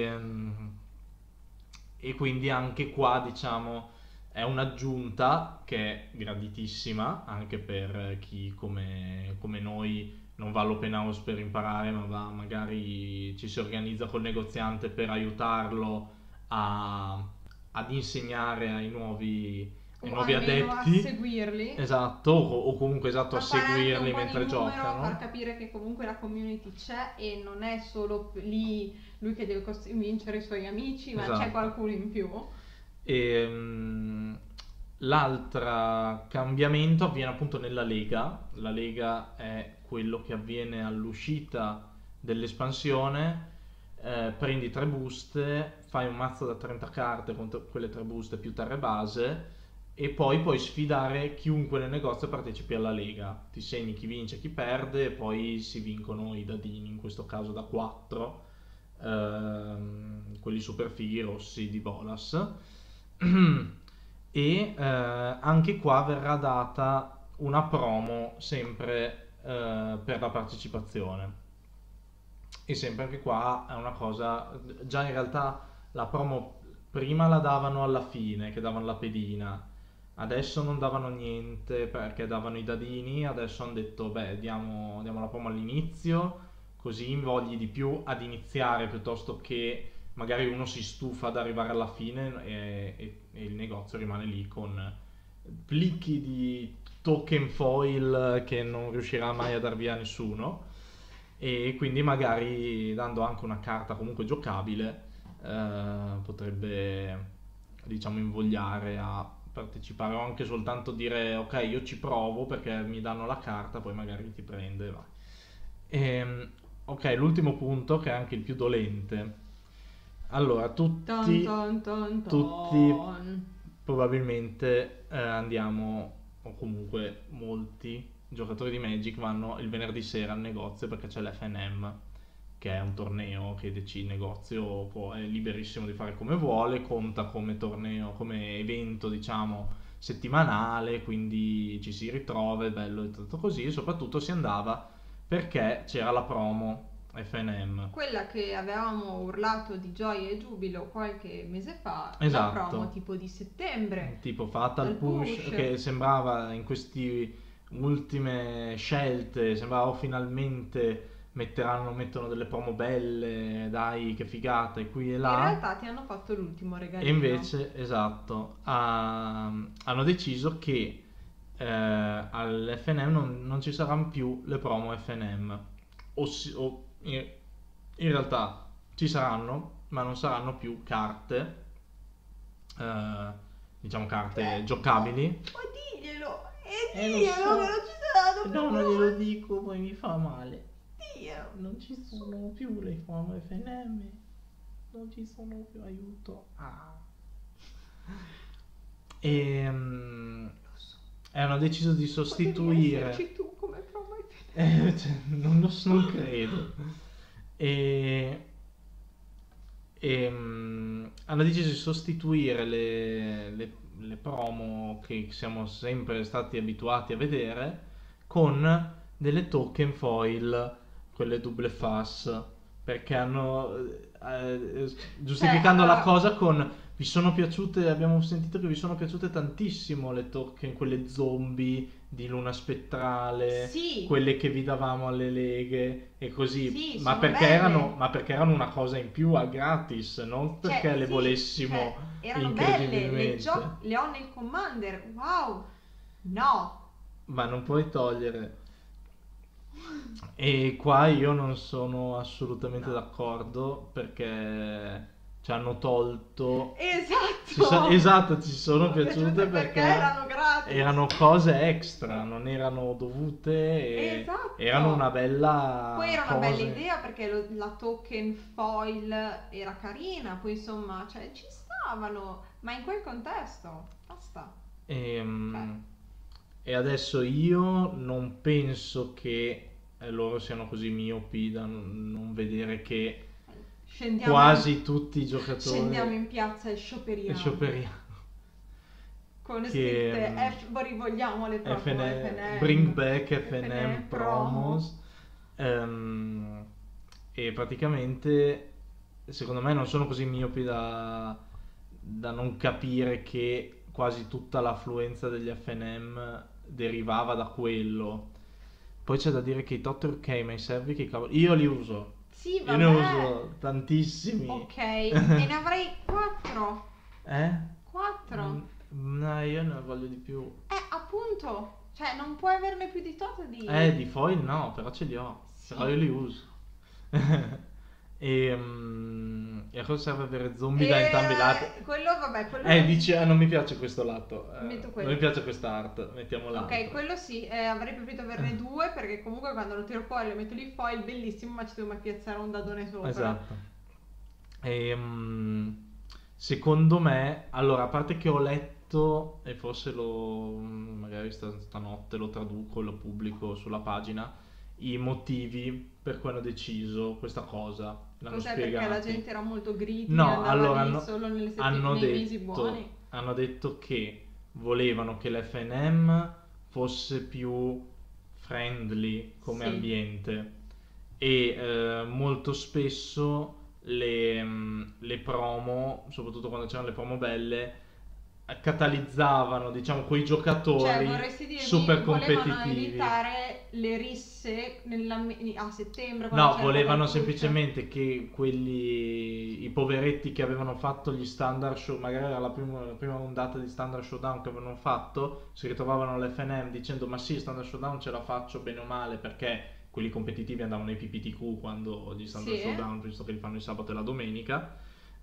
A: E quindi anche qua diciamo è un'aggiunta che è graditissima anche per chi come noi non va all'open house per imparare, ma magari ci si organizza col negoziante per aiutarlo ad insegnare ai nuovi
B: almeno
A: adepti.
B: A seguirli.
A: Esatto, o comunque esatto, a seguirli mentre
B: giocano.
A: giocano.
B: Far capire che comunque la community c'è e non è solo lì lui che deve convincere i suoi amici, ma
A: Esatto.
B: c'è qualcuno in più.
A: L'altro cambiamento avviene appunto nella Lega. La Lega è quello che avviene all'uscita dell'espansione. Prendi 3 buste, fai un mazzo da 30 carte con quelle 3 buste più terre base e poi puoi sfidare chiunque nel negozio partecipi alla Lega. Ti segni chi vince e chi perde e poi si vincono i dadini, in questo caso da 4, quelli super fighi rossi di Bolas. E anche qua verrà data una promo sempre per la partecipazione, e sempre anche qua è una cosa, già in realtà la promo prima la davano alla fine, che davano la pedina, adesso non davano niente perché davano i dadini, adesso hanno detto beh diamo la promo all'inizio così invogli di più ad iniziare, piuttosto che magari uno si stufa ad arrivare alla fine e il negozio rimane lì con plicchi di token foil che non riuscirà mai a dar via nessuno, e quindi magari dando anche una carta comunque giocabile potrebbe diciamo invogliare a partecipare, o anche soltanto dire ok io ci provo perché mi danno la carta, poi magari ti prende e vai. Ok, l'ultimo punto che è anche il più dolente. Allora, tutti probabilmente andiamo, o comunque molti giocatori di Magic vanno il venerdì sera al negozio perché c'è l'FNM, che è un torneo che il negozio è liberissimo di fare come vuole, conta come torneo, come evento diciamo settimanale, quindi ci si ritrova, è bello e tutto così, e soprattutto si andava perché c'era la promo FNM.
B: Quella che avevamo urlato di gioia e giubilo qualche mese fa,
A: Esatto.
B: la promo tipo di settembre.
A: Tipo Fatal Push, che sembrava in queste ultime scelte, sembrava finalmente mettono delle promo belle, dai che figata, e qui e là.
B: In realtà ti hanno fatto l'ultimo regalino.
A: E invece, esatto, hanno deciso che all'FNM non ci saranno più le promo FNM. In realtà ci saranno, ma non saranno più carte, diciamo carte giocabili.
B: Ma diglielo!
A: Lo so.
B: Diglielo che non ci saranno più!
A: No, non glielo dico, poi mi fa male.
B: Dio.
A: Non ci sono più le forme FNM. Non ci sono più, aiuto. Ah. E hanno deciso di
B: Potevi
A: sostituire.
B: esserci tu come promo ai
A: Non credo. E, hanno deciso di sostituire le promo che siamo sempre stati abituati a vedere con delle token foil, quelle double face, perché hanno giustificando la
B: allora-
A: cosa con vi sono piaciute, abbiamo sentito che vi sono piaciute tantissimo le token, quelle zombie di Luna Spettrale,
B: Sì.
A: quelle che vi davamo alle leghe e così,
B: Sì,
A: ma
B: sono
A: perché
B: belle.
A: erano una cosa in più a gratis, non perché
B: Cioè,
A: le
B: sì,
A: volessimo
B: cioè, erano belle,
A: incredibilmente.
B: le ho nel Commander, wow, no.
A: Ma non puoi togliere. E qua io non sono assolutamente
B: No.
A: d'accordo perché ci hanno tolto.
B: Esatto.
A: Esatto, ci sono piaciute
B: perché erano gratis.
A: erano cose extra, non erano dovute e
B: Esatto.
A: erano una bella
B: Poi era una
A: cosa.
B: bella idea perché la token foil era carina, poi insomma, cioè, ci stavano, ma in quel contesto, basta.
A: E adesso io non penso che loro siano così miopi da non vedere che
B: Scendiamo,
A: quasi tutti i giocatori
B: scendiamo in piazza e scioperiamo.
A: scioperiamo.
B: Con
A: Che,
B: scritte rivogliamo le proprie FNM.
A: Bring back FNM promos. E praticamente secondo me non sono così miopi da non capire che quasi tutta l'affluenza degli FNM derivava da quello. Poi c'è da dire che i tot ok, ma i servi che cavolo. Io li uso.
B: Sì,
A: Io
B: vabbè.
A: ne uso tantissimi.
B: Ok, e ne avrei 4.
A: Eh?
B: 4.
A: No, io ne voglio di più.
B: Appunto. Cioè, non puoi averne più di tot di...
A: Di foil no, però ce li ho.
B: Sì.
A: Però io li uso. E a cosa serve avere zombie da entrambi i lati?
B: Quello, vabbè, quello...
A: Dice, non mi piace questo lato.
B: Metto
A: Non
B: quello.
A: mi piace questa art, mettiamo l'altro.
B: Ok, quello sì, avrei preferito averne 2 perché comunque quando lo tiro fuori lo metto lì foil, bellissimo, ma ci devo mai piazzare un dadone sopra.
A: Esatto. Secondo me, allora, a parte che ho letto, e forse magari stanotte lo traduco e lo pubblico sulla pagina, i motivi per cui hanno deciso questa cosa. L'hanno
B: Cos'è,
A: spiegati.
B: perché la gente era molto greedy,
A: No,
B: andava
A: allora
B: lì solo nei mesi buoni.
A: hanno detto che volevano che l'FNM fosse più friendly come
B: Sì.
A: ambiente e molto spesso le promo, soprattutto quando c'erano le promo belle, catalizzavano, diciamo, quei
B: Cioè,
A: giocatori
B: vorresti dirmi,
A: super
B: volevano
A: competitivi.
B: evitare le risse a settembre. quando
A: No,
B: c'era
A: volevano
B: poca push.
A: semplicemente che i poveretti che avevano fatto gli standard show, magari era la prima ondata di standard showdown che avevano fatto, si ritrovavano all'FNM dicendo ma sì, standard showdown ce la faccio bene o male perché quelli competitivi andavano ai PPTQ quando gli standard
B: Sì.
A: showdown, visto che li fanno il sabato e la domenica.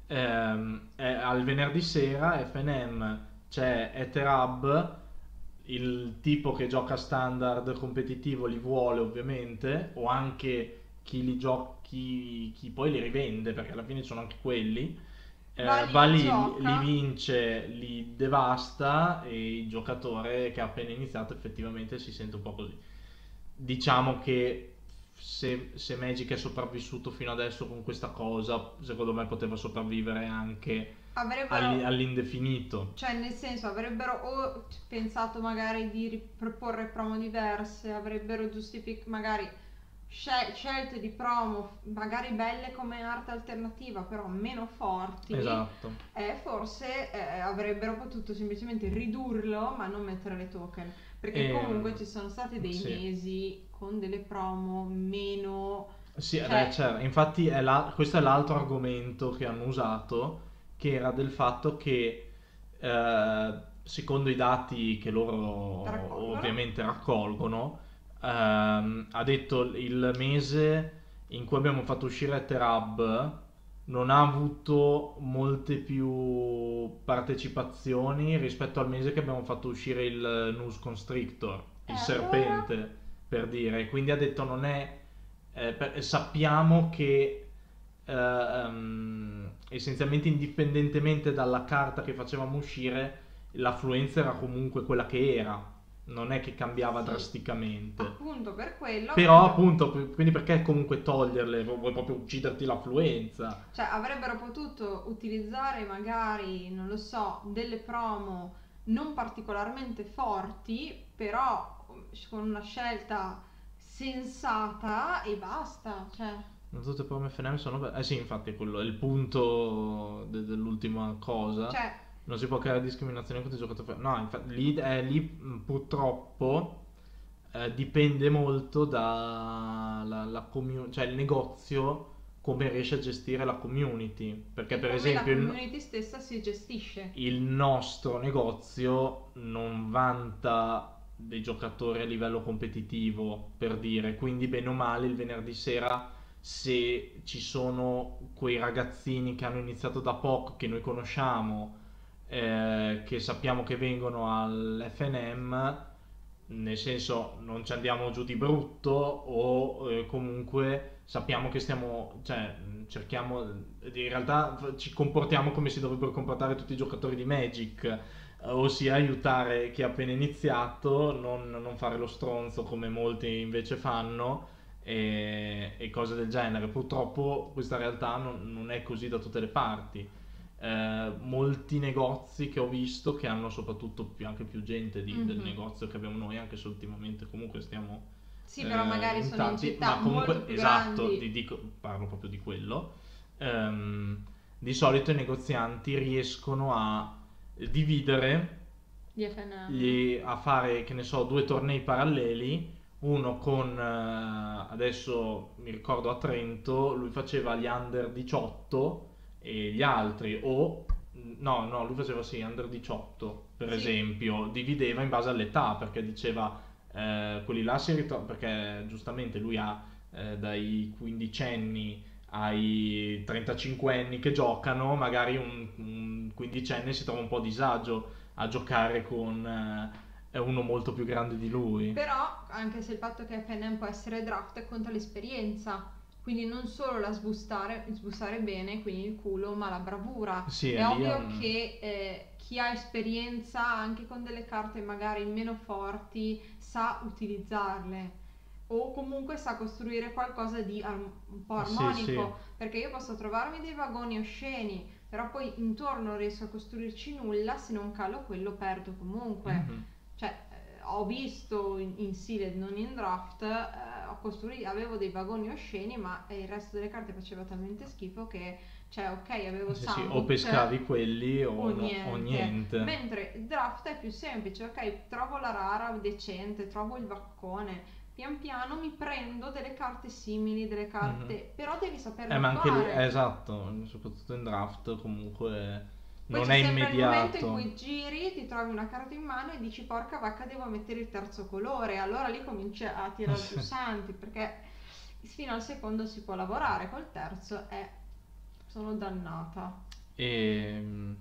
A: Al venerdì sera FNM c'è Etherhub, il tipo che gioca standard competitivo li vuole ovviamente, o anche chi li gioca, chi poi li rivende, perché alla fine sono anche quelli, va lì,
B: gioca.
A: li vince, li devasta e il giocatore che ha appena iniziato effettivamente si sente un po' così. Diciamo che se Magic è sopravvissuto fino adesso con questa cosa, secondo me poteva sopravvivere anche all'indefinito.
B: Cioè, nel senso, avrebbero o pensato magari di proporre promo diverse, avrebbero giustificato magari scelte di promo magari belle come arte alternativa, però meno forti.
A: Esatto.
B: Forse avrebbero potuto semplicemente ridurlo, ma non mettere le token. Perché comunque ci sono stati dei mesi con delle promo meno...
A: Sì, certo. Infatti questo è l'altro argomento che hanno usato, che era del fatto che secondo i dati che loro ovviamente raccolgono, ha detto il mese in cui abbiamo fatto uscire Etherhub non ha avuto molte più partecipazioni rispetto al mese che abbiamo fatto uscire il Nus Constrictor, il serpente, per dire. Quindi ha detto non è sappiamo che essenzialmente indipendentemente dalla carta che facevamo uscire, l'affluenza era comunque quella che era, non è che cambiava
B: Sì,
A: drasticamente.
B: appunto per quello
A: Però
B: avrebbero,
A: appunto, quindi perché comunque toglierle? Vuoi proprio ucciderti l'affluenza?
B: cioè, avrebbero potuto utilizzare magari, non lo so, delle promo non particolarmente forti, però con una scelta sensata e basta, cioè,
A: Non tutte le prove FNM sono belle. Eh sì, infatti quello è il punto dell'ultima cosa.
B: cioè,
A: Non si può creare discriminazione contro i giocatori. No, infatti lì purtroppo dipende molto cioè il negozio come riesce a gestire la community. Perché
B: e
A: per
B: come la
A: esempio
B: community stessa si gestisce.
A: il nostro negozio non vanta dei giocatori a livello competitivo, per dire, quindi bene o male il venerdì sera, se ci sono quei ragazzini che hanno iniziato da poco, che noi conosciamo, che sappiamo che vengono all'FNM, nel senso non ci andiamo giù di brutto o comunque sappiamo che stiamo, cioè cerchiamo, in realtà ci comportiamo come si dovrebbero comportare tutti i giocatori di Magic, ossia aiutare chi ha appena iniziato, non fare lo stronzo come molti invece fanno e cose del genere. Purtroppo questa realtà non è così da tutte le parti. Molti negozi che ho visto che hanno soprattutto anche più gente del
B: Mhm.
A: negozio che abbiamo noi, anche se ultimamente comunque stiamo
B: Sì, però magari
A: in
B: sono in
A: tanti,
B: città
A: ma
B: molto
A: comunque
B: più
A: esatto,
B: grandi
A: parlo proprio di quello. Di solito i negozianti riescono a dividere,
B: di FNM.
A: a fare, che ne so, due tornei paralleli, uno con, adesso mi ricordo a Trento, lui faceva gli under 18 e gli altri, o no, lui faceva sì, under 18 per
B: Sì,
A: esempio, divideva in base all'età, perché diceva quelli là si ritrovano, perché giustamente lui ha dai quindicenni ai 35 anni che giocano, magari un quindicenne si trova un po' a disagio a giocare con uno molto più grande di lui.
B: però anche se il fatto che FNM può essere draft conta l'esperienza. Quindi non solo la sbustare bene, quindi il culo, ma la bravura.
A: Sì, è
B: È
A: lì è
B: ovvio
A: un...
B: che chi ha esperienza anche con delle carte magari meno forti sa utilizzarle o comunque sa costruire qualcosa di un po'
A: Sì, sì.
B: armonico, perché io posso trovarmi dei vagoni osceni, però poi intorno non riesco a costruirci nulla, se non calo quello perdo comunque.
A: Mhm.
B: Cioè, ho visto in sealed, non in draft, avevo dei vagoni osceni, ma il resto delle carte faceva talmente schifo che, cioè, ok, avevo
A: Sì, sì, o
B: Samut
A: pescavi quelli
B: o
A: o
B: niente.
A: niente.
B: Mentre il draft è più semplice, ok, trovo la rara decente, trovo il vaccone, pian piano mi prendo delle carte simili, delle
A: Mhm.
B: carte, però devi saperlo
A: Ma anche lì,
B: fare.
A: esatto, soprattutto in draft comunque
B: Poi
A: non
B: c'è
A: è
B: sempre il momento in
A: immediato.
B: cui giri, ti trovi una carta in mano e dici porca vacca devo mettere il terzo colore, allora lì cominci a tirare più santi perché fino al secondo si può lavorare, col terzo sono dannata.
A: E,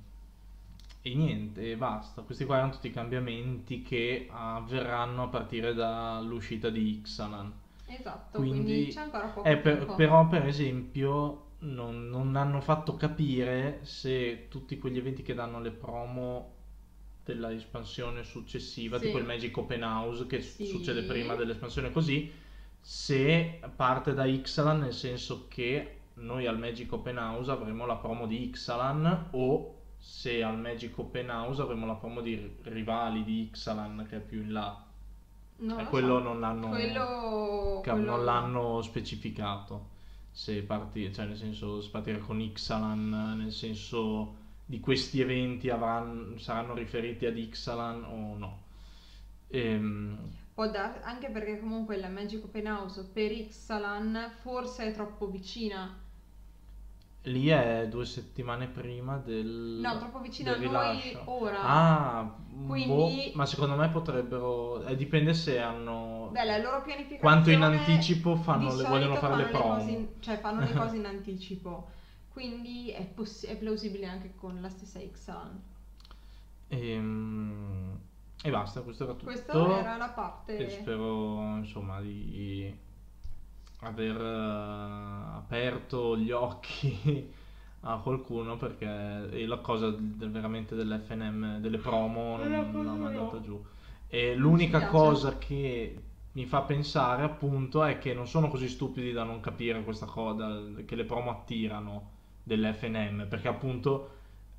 A: e niente, e basta. Questi qua erano tutti i cambiamenti che avverranno a partire dall'uscita di Ixalan.
B: Esatto, quindi c'è
A: Quindi,
B: ancora poco tempo.
A: però per esempio non hanno fatto capire se tutti quegli eventi che danno le promo della espansione successiva, tipo il
B: Sì,
A: Magic Open House che succede prima
B: sì.
A: dell'espansione così, se parte da Ixalan, nel senso che noi al Magic Open House avremo la promo di Ixalan o se al Magic Open House avremo la promo di rivali di Ixalan che è più in là.
B: Non
A: E
B: lo
A: quello
B: so.
A: non l'hanno,
B: Quello
A: non
B: no.
A: l'hanno specificato. Se parti, cioè nel senso, se partire con Ixalan, nel senso di questi eventi saranno riferiti ad Ixalan o no. Ehm,
B: Anche perché comunque la Magic Open House per Ixalan forse è troppo vicina.
A: Lì è 2 settimane prima
B: No, troppo vicina
A: del
B: a noi
A: rilascio.
B: ora.
A: Ah, boh,
B: Quindi,
A: ma secondo me potrebbero... dipende se hanno...
B: beh, la loro
A: Quanto in
B: pianificazione
A: anticipo
B: di
A: vogliono
B: solito
A: fare le
B: fanno le cose
A: promo.
B: cioè fanno le cose in anticipo. Quindi è plausibile anche con la stessa Ixalan.
A: Ehm, E, basta, questo era
B: Questa era
A: tutto.
B: la
A: E
B: parte.
A: spero, insomma, di aver aperto gli occhi a qualcuno, perché la cosa veramente dell'FNM, delle promo, non mi è andata giù. E
B: Non ci
A: l'unica
B: piace.
A: cosa che mi fa pensare appunto è che non sono così stupidi da non capire questa cosa, che le promo attirano dell'FNM, perché appunto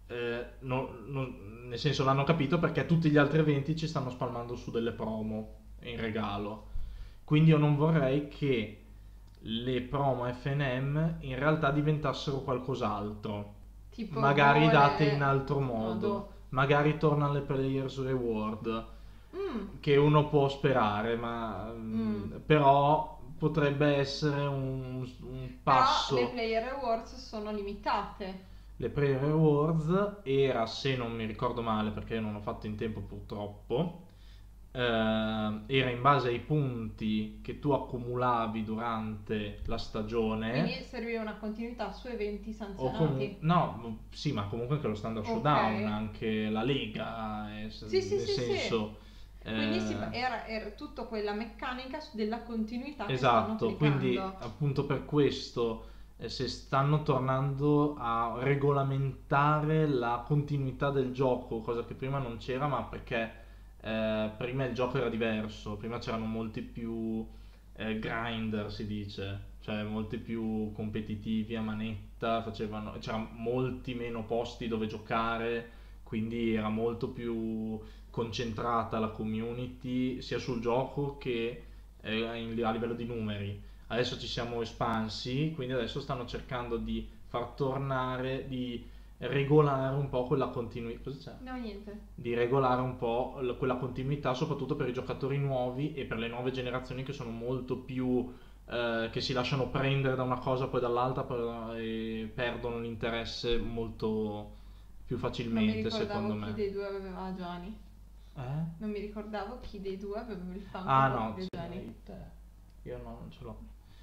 A: nel senso l'hanno capito perché tutti gli altri eventi ci stanno spalmando su delle promo in regalo. Quindi io non vorrei che le promo FNM in realtà diventassero qualcos'altro,
B: Tipo
A: magari date in
B: gole,
A: altro modo, magari tornano le Players Reward,
B: Mm,
A: che uno può sperare, ma però potrebbe essere un
B: Però le
A: passo.
B: player awards sono limitate.
A: Le Player Rewards era, se non mi ricordo male, perché io non ho fatto in tempo purtroppo, era in base ai punti che tu accumulavi durante la stagione,
B: Quindi serviva una continuità su eventi
A: o comunque,
B: sanzionati.
A: no, sì, ma comunque anche lo Standard
B: Ok.
A: Showdown, anche la Lega,
B: Sì, sì,
A: nel
B: sì, sì.
A: senso,
B: Quindi
A: eh,
B: era tutta quella meccanica della continuità che stanno
A: esatto, quindi
B: applicando.
A: appunto per questo, se stanno tornando a regolamentare la continuità del gioco, cosa che prima non c'era, ma perché prima il gioco era diverso, prima c'erano molti più grinder, si dice, cioè molti più competitivi a manetta, c'erano molti meno posti dove giocare, quindi era molto più concentrata la community sia sul gioco che a livello di numeri. Adesso ci siamo espansi, quindi adesso stanno cercando di far tornare, di regolare un po' quella continuità. Cosa c'è?
B: No, niente.
A: Di regolare un po' quella continuità, soprattutto per i giocatori nuovi e per le nuove generazioni che sono molto più che si lasciano prendere da una cosa poi dall'altra e perdono l'interesse molto più
B: Non mi
A: facilmente, secondo
B: ricordavo chi
A: me.
B: dei due aveva Gianni.
A: Eh?
B: Non mi ricordavo chi dei due aveva il
A: Ah
B: Funko
A: no,
B: di
A: ce
B: Gianni.
A: l'hai te. Io no, non ce l'ho.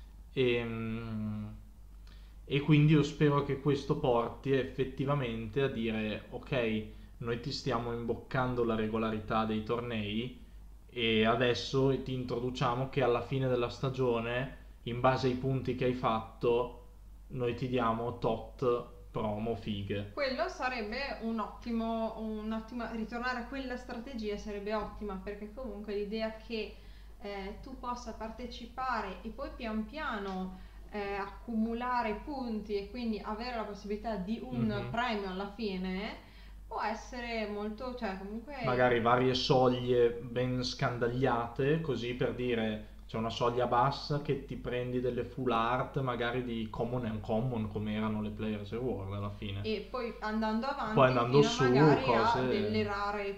A: E quindi io spero che questo porti effettivamente a dire ok, noi ti stiamo imboccando la regolarità dei tornei e adesso ti introduciamo che alla fine della stagione, in base ai punti che hai fatto, noi ti diamo tot promo fighe.
B: Quello sarebbe un ottimo, ritornare a quella strategia sarebbe ottima perché comunque l'idea che tu possa partecipare e poi pian piano accumulare punti e quindi avere la possibilità di un
A: Mhm.
B: premio alla fine può essere molto, cioè comunque
A: Magari varie soglie ben scandagliate, così per dire c'è una soglia bassa che ti prendi delle full art, magari di common e uncommon, come erano le Players Reward alla fine.
B: e poi andando
A: Poi
B: avanti
A: andando
B: fino a
A: su
B: magari a delle
A: cose.
B: rare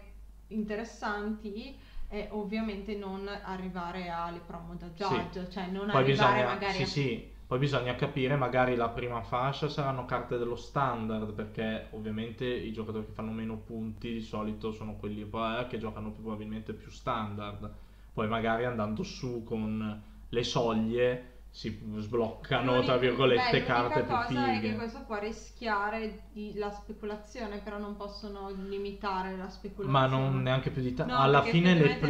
B: interessanti e ovviamente non arrivare alle promo da
A: Sì,
B: judge, cioè non
A: poi
B: arrivare
A: bisogna,
B: magari
A: sì,
B: a...
A: sì, poi bisogna capire, magari la prima fascia saranno carte dello standard, perché ovviamente i giocatori che fanno meno punti di solito sono quelli poi, che giocano probabilmente più standard. Poi magari andando su con le soglie si sbloccano, tra virgolette,
B: L'unica
A: carte più
B: cosa è che
A: fighe.
B: questo può rischiare la speculazione, però non possono limitare la
A: Ma non
B: speculazione.
A: neanche più di tanto.
B: No,
A: Alla
B: perché
A: fine
B: effettivamente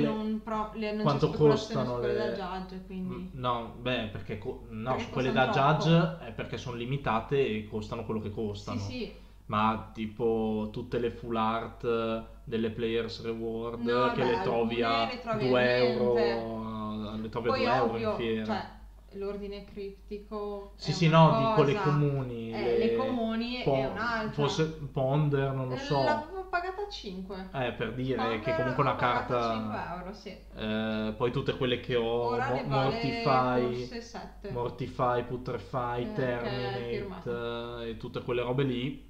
B: non c'è
A: quanto
B: speculazione su
A: costano
B: quelle da
A: le.
B: judge, quindi...
A: No, beh, perché no,
B: Perché
A: su quelle
B: costano
A: da
B: troppo.
A: judge è perché sono limitate e costano quello che
B: Sì,
A: costano.
B: sì.
A: Ma tipo tutte le full art delle Players Reward
B: No,
A: che
B: beh,
A: le trovi
B: alcune
A: a
B: le trovi a
A: 2
B: niente.
A: euro, le trovi a
B: Poi
A: 2 euro in
B: ovvio,
A: fiera.
B: cioè, l'ordine criptico
A: Sì,
B: è
A: sì,
B: una
A: no, dico le
B: cosa,
A: comuni,
B: le comuni è
A: forse
B: un'altra.
A: Ponder, non lo so.
B: L'avevo pagata a 5.
A: Per dire che
B: Ponder
A: comunque una
B: l'avevo pagata a 5
A: carta.
B: euro, sì.
A: Poi tutte quelle che ho,
B: Ora ne vale
A: Mortify,
B: forse 7,
A: Putrefy,
B: che è firmata.
A: Terminate e tutte quelle robe lì,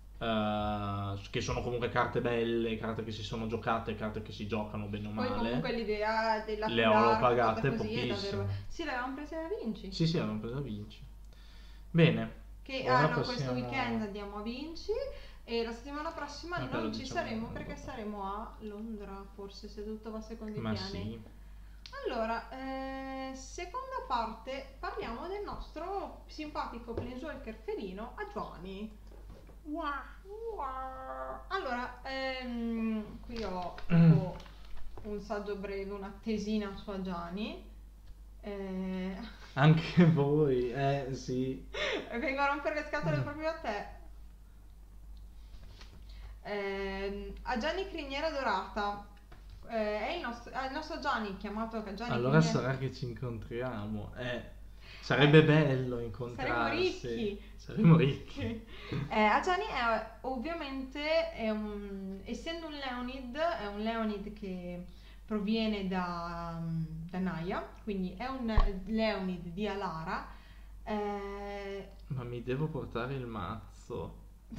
A: che sono comunque carte belle, carte che si sono giocate, carte che si giocano bene o
B: Poi comunque
A: male,
B: l'idea della
A: le
B: full
A: ho
B: art fatta
A: pagate
B: così è davvero...
A: pochissimo.
B: Sì, l'avevamo presa da Vinci.
A: Sì, sì, l'hanno presa a Vinci. Bene,
B: Che
A: ora
B: no, questo weekend
A: passiamo.
B: andiamo a Vinci e la settimana prossima
A: Vabbè, lo
B: non ci
A: diciamo
B: saremo perché
A: dopo.
B: saremo a Londra, forse se tutto va secondo i
A: Ma
B: piani.
A: sì.
B: Allora, seconda parte, parliamo del nostro simpatico planeswalker felino a Giovanni. Allora, qui ho tipo un saggio breve, una tesina su Agiani.
A: Anche voi, sì.
B: Vengo a rompere le scatole proprio a te. A Gianni Criniera Dorata. È il nostro Gianni, chiamato Gianni
A: Allora
B: Criniera.
A: sarà che ci incontriamo. Sarebbe bello
B: Saremo
A: incontrarsi.
B: ricchi.
A: Saremo ricchi.
B: A Gianni ovviamente essendo un Leonid, è un Leonid che proviene da Naya, quindi è un Leonid di Alara.
A: Ma mi devo portare il mazzo.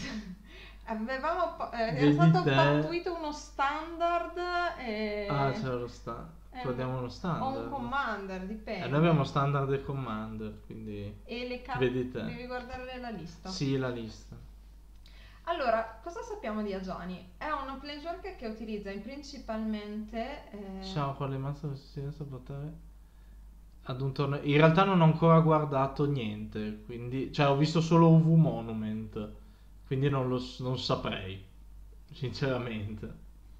B: Era
A: Vedi
B: stato
A: te?
B: pattuito uno standard
A: Ah, c'è lo standard. Prendiamo uno
B: o un
A: standard.
B: commander,
A: Noi
B: dipende.
A: abbiamo standard e commander, quindi
B: E le carte
A: vedi te.
B: devi guardare la lista.
A: Sì, la lista.
B: Allora, cosa sappiamo di Ajani? È un planeswalker che utilizza principalmente
A: Ciao, quale mazzo si riesce a portare ad un torneo? In realtà non ho ancora guardato niente, quindi cioè ho visto solo UV Monument, quindi non saprei, sinceramente.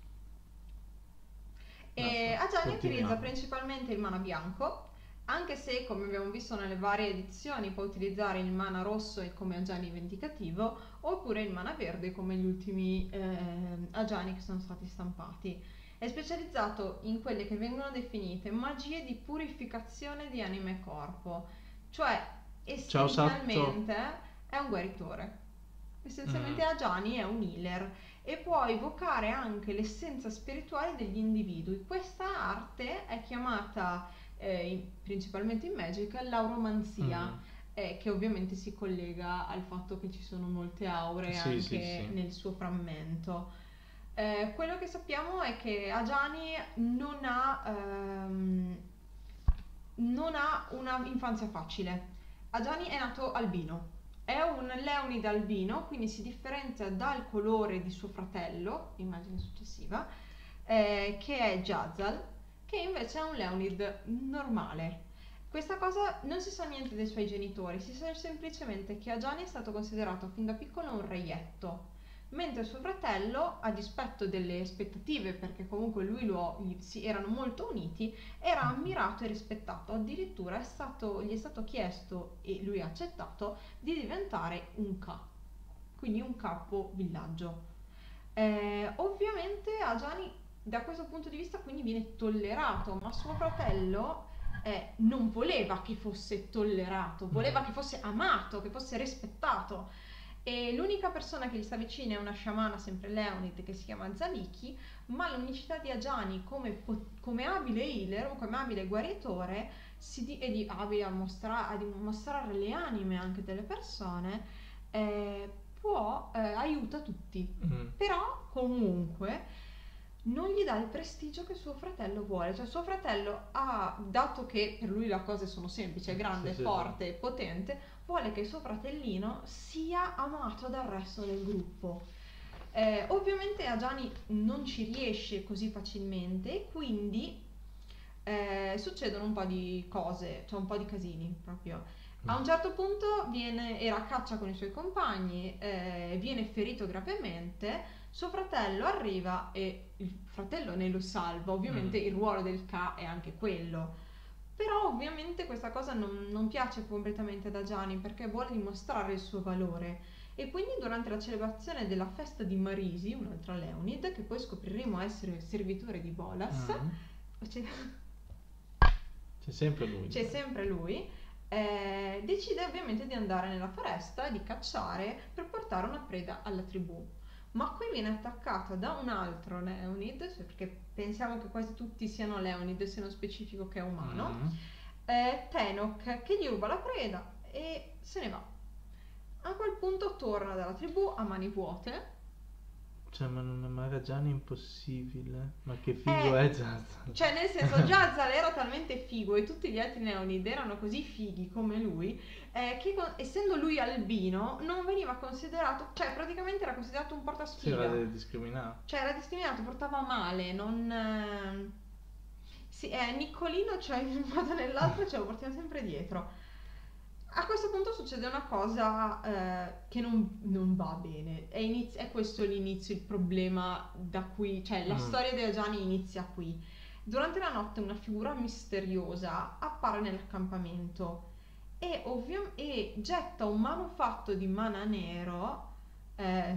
B: e
A: Basta,
B: Ajani utilizza
A: continuiamo.
B: principalmente il mana bianco, anche se come abbiamo visto nelle varie edizioni può utilizzare il mana rosso come Ajani Vendicativo oppure il mana verde come gli ultimi Ajani che sono stati stampati. È specializzato in quelle che vengono definite magie di purificazione di anima e corpo, cioè
A: Ciao Satto.
B: essenzialmente è un guaritore. Essenzialmente Ajani è un healer e può evocare anche l'essenza spirituale degli individui. Questa arte è chiamata principalmente in Magic l'auromanzia, che ovviamente si collega al fatto che ci sono molte aure
A: Sì,
B: anche
A: sì.
B: nel suo frammento. Quello che sappiamo è che Ajani non ha una infanzia facile. Ajani è nato albino. È un Leonid albino, quindi si differenzia dal colore di suo fratello, immagine successiva, che è Jazal, che invece è un Leonid normale. Questa cosa non si sa niente dei suoi genitori, si sa semplicemente che Ajani è stato considerato fin da piccolo un reietto, mentre suo fratello, a dispetto delle aspettative, perché comunque si erano molto uniti, era ammirato e rispettato. Addirittura gli è stato chiesto, e lui ha accettato, di diventare un quindi un capo villaggio. Ovviamente Ajani da questo punto di vista quindi viene tollerato, ma suo fratello non voleva che fosse tollerato, voleva che fosse amato, che fosse rispettato. E l'unica persona che gli sta vicino è una sciamana sempre Leonid che si chiama Zaliki, ma l'unicità di Ajani come abile healer o come abile guaritore abile a mostrare le anime anche delle persone, aiuta tutti. Però comunque non gli dà il prestigio che suo fratello vuole. Cioè suo fratello dato che per lui le cose sono semplici, è grande, forte e potente, vuole che il suo fratellino sia amato dal resto del gruppo. Ovviamente Ajani non ci riesce così facilmente e quindi succedono un po' di cose, cioè un po' di casini proprio. A un certo punto era a caccia con i suoi compagni, viene ferito gravemente, suo fratello arriva e il fratello ne lo salva, ovviamente il ruolo del Ka è anche quello. Però ovviamente questa cosa non piace completamente ad Ajani perché vuole dimostrare il suo valore e quindi durante la celebrazione della festa di Marisi, un'altra Leonid, che poi scopriremo essere il servitore di Bolas,
A: c'è sempre lui,
B: decide ovviamente di andare nella foresta e di cacciare per portare una preda alla tribù. Ma qui viene attaccata da un altro Leonid, perché pensiamo che quasi tutti siano Leonid, se non specifico che è umano, Tenok, che gli ruba la preda e se ne va. A quel punto torna dalla tribù a mani vuote.
A: Cioè, ma era già impossibile. Ma che figo è Jazal?
B: Cioè, nel senso, Jazal era talmente figo e tutti gli altri Neonid erano così fighi come lui, che essendo lui albino non veniva considerato, cioè praticamente era considerato un portasfiga.
A: Sì, era discriminato.
B: Cioè, era discriminato, portava male, non... Sì, Niccolino, cioè in un modo o nell'altro, ce lo portiamo sempre dietro. A questo punto succede una cosa che non va bene. È questo l'inizio, il problema da cui, cioè la storia di Ajani inizia qui. Durante la notte una figura misteriosa appare nell'accampamento e getta un manufatto di mana nero. eh,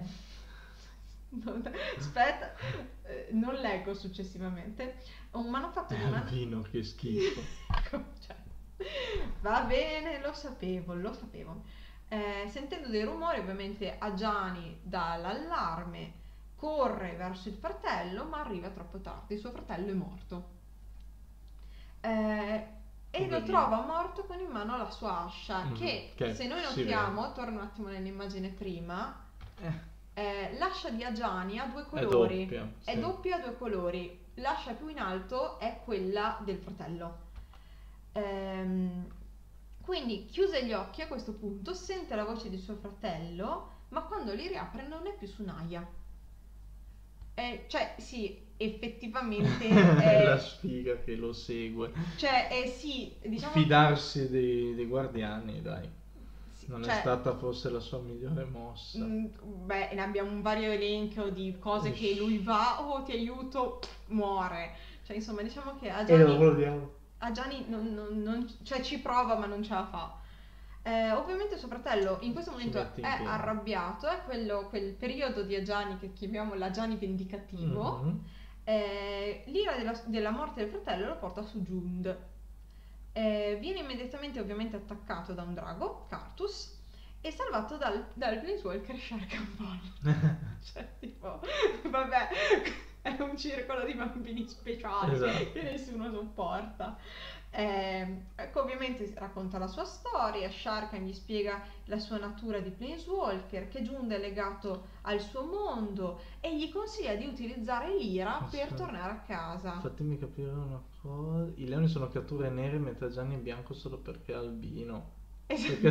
B: Aspetta, non leggo successivamente. Un manufatto di mana.
A: Vino, che schifo.
B: Cioè, va bene, lo sapevo. Sentendo dei rumori, ovviamente Ajani dà l'allarme, corre verso il fratello, ma arriva troppo tardi. Il suo fratello è morto. E lo
A: Poverino.
B: trova morto con in mano la sua ascia, che se noi
A: si
B: notiamo, torno un attimo nell'immagine prima,
A: vede.
B: l'ascia di Ajani ha due
A: È
B: colori.
A: doppia,
B: È
A: sì.
B: doppia a due colori. L'ascia più in alto è quella del fratello. Quindi chiuse gli occhi a questo punto, sente la voce di suo fratello, ma quando li riapre non è più su Naya. Cioè, sì, effettivamente
A: È la sfiga che lo segue.
B: cioè, sì, diciamo
A: Fidarsi dei guardiani, dai.
B: sì,
A: Non
B: cioè,
A: è stata forse la sua migliore mossa.
B: beh, ne abbiamo un vario elenco di cose che lui va, oh ti aiuto, muore. Cioè, insomma, diciamo che Ajani cioè, ci prova ma non ce la fa. Ovviamente suo fratello in questo momento
A: mette in
B: è
A: piedi.
B: arrabbiato, è quel periodo di Ajani che chiamiamo l'Ajani vendicativo.
A: Mhm.
B: L'ira della morte del fratello lo porta su Jund. Viene immediatamente ovviamente attaccato da un drago, Cartus, e salvato dal Planeswalker Sharkan Ball. Cioè, tipo, vabbè, è un circolo di bambini speciali
A: Esatto.
B: che nessuno sopporta. Ecco, ovviamente racconta la sua storia, Sharkan gli spiega la sua natura di Planeswalker, che Jund è legato al suo mondo e gli consiglia di utilizzare l'ira per
A: Aspetta.
B: tornare a casa.
A: Fatemi capire una cosa. I leoni sono creature nere mentre Gianni è bianco solo perché è albino. Perché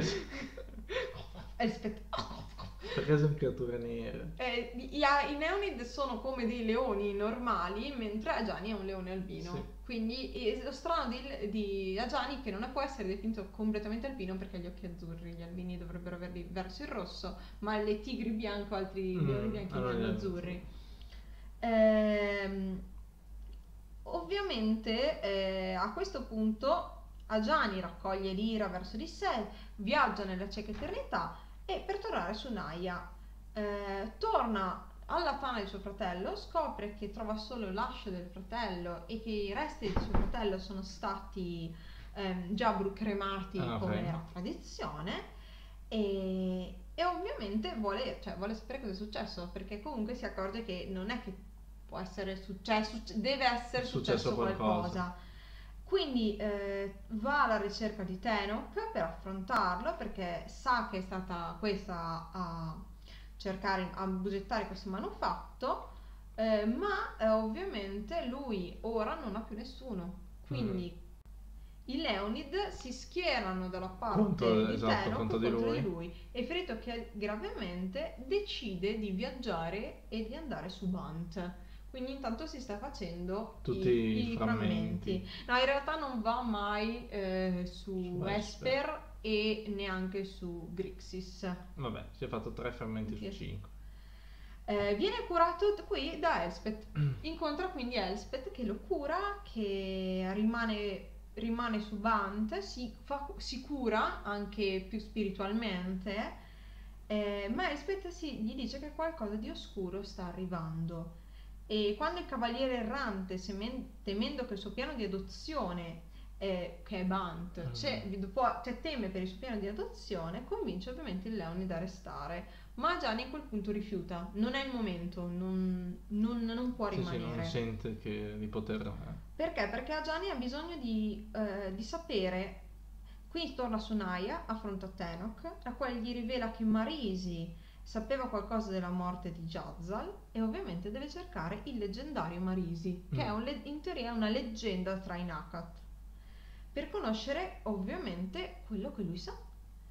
A: sono creature nere.
B: I Neonid sono come dei leoni normali, mentre Ajani è un leone albino.
A: Sì.
B: Quindi lo strano di Ajani è che non può essere definito completamente albino perché ha gli occhi azzurri. Gli albini dovrebbero averli verso il rosso, ma le tigri bianco, altri leoni bianchi li
A: allora
B: hanno
A: gli
B: azzurri. Ovviamente a questo punto Ajani raccoglie l'ira verso di sé, viaggia nella cieca eternità e per tornare su Naya torna alla tana di suo fratello, scopre che trova solo l'ascia del fratello e che i resti di suo fratello sono stati già cremati come era tradizione e ovviamente vuole sapere cosa è successo, perché comunque si accorge che non è che può essere successo, deve essere successo qualcosa. Quindi va alla ricerca di Tenok per affrontarlo, perché sa che è stata questa a cercare a bugettare questo manufatto, ma ovviamente lui ora non ha più nessuno. Quindi i Leonid si schierano dalla parte di Tenok contro di lui e ferito che gravemente decide di viaggiare e di andare su Bant. Quindi intanto si sta facendo
A: tutti i frammenti.
B: No, in realtà non va mai su Esper e neanche su Grixis.
A: Vabbè, si è fatto 3 frammenti su 5.
B: Viene curato qui da Elspeth. Incontra quindi Elspeth che lo cura, che rimane su Bant, si cura anche più spiritualmente, ma Elspeth gli dice che qualcosa di oscuro sta arrivando. E quando il cavaliere errante, temendo che il suo piano di adozione, che è Bant, teme per il suo piano di adozione, convince ovviamente il Leonid a restare, ma Gianni a quel punto rifiuta, non è il momento, non può rimanere.
A: Non sente di poter...
B: Perché? Perché Gianni ha bisogno di sapere, quindi torna su Naya, affronta Tenok, la quale gli rivela che Marisi sapeva qualcosa della morte di Jazzal e ovviamente deve cercare il leggendario Marisi, che è in teoria una leggenda tra i Nakat, per conoscere ovviamente quello che lui sa.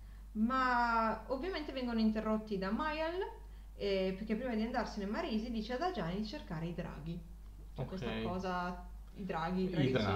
B: Ma ovviamente vengono interrotti da Mayal, perché prima di andarsene Marisi dice ad Ajani di cercare i draghi. Questa cosa, i draghi.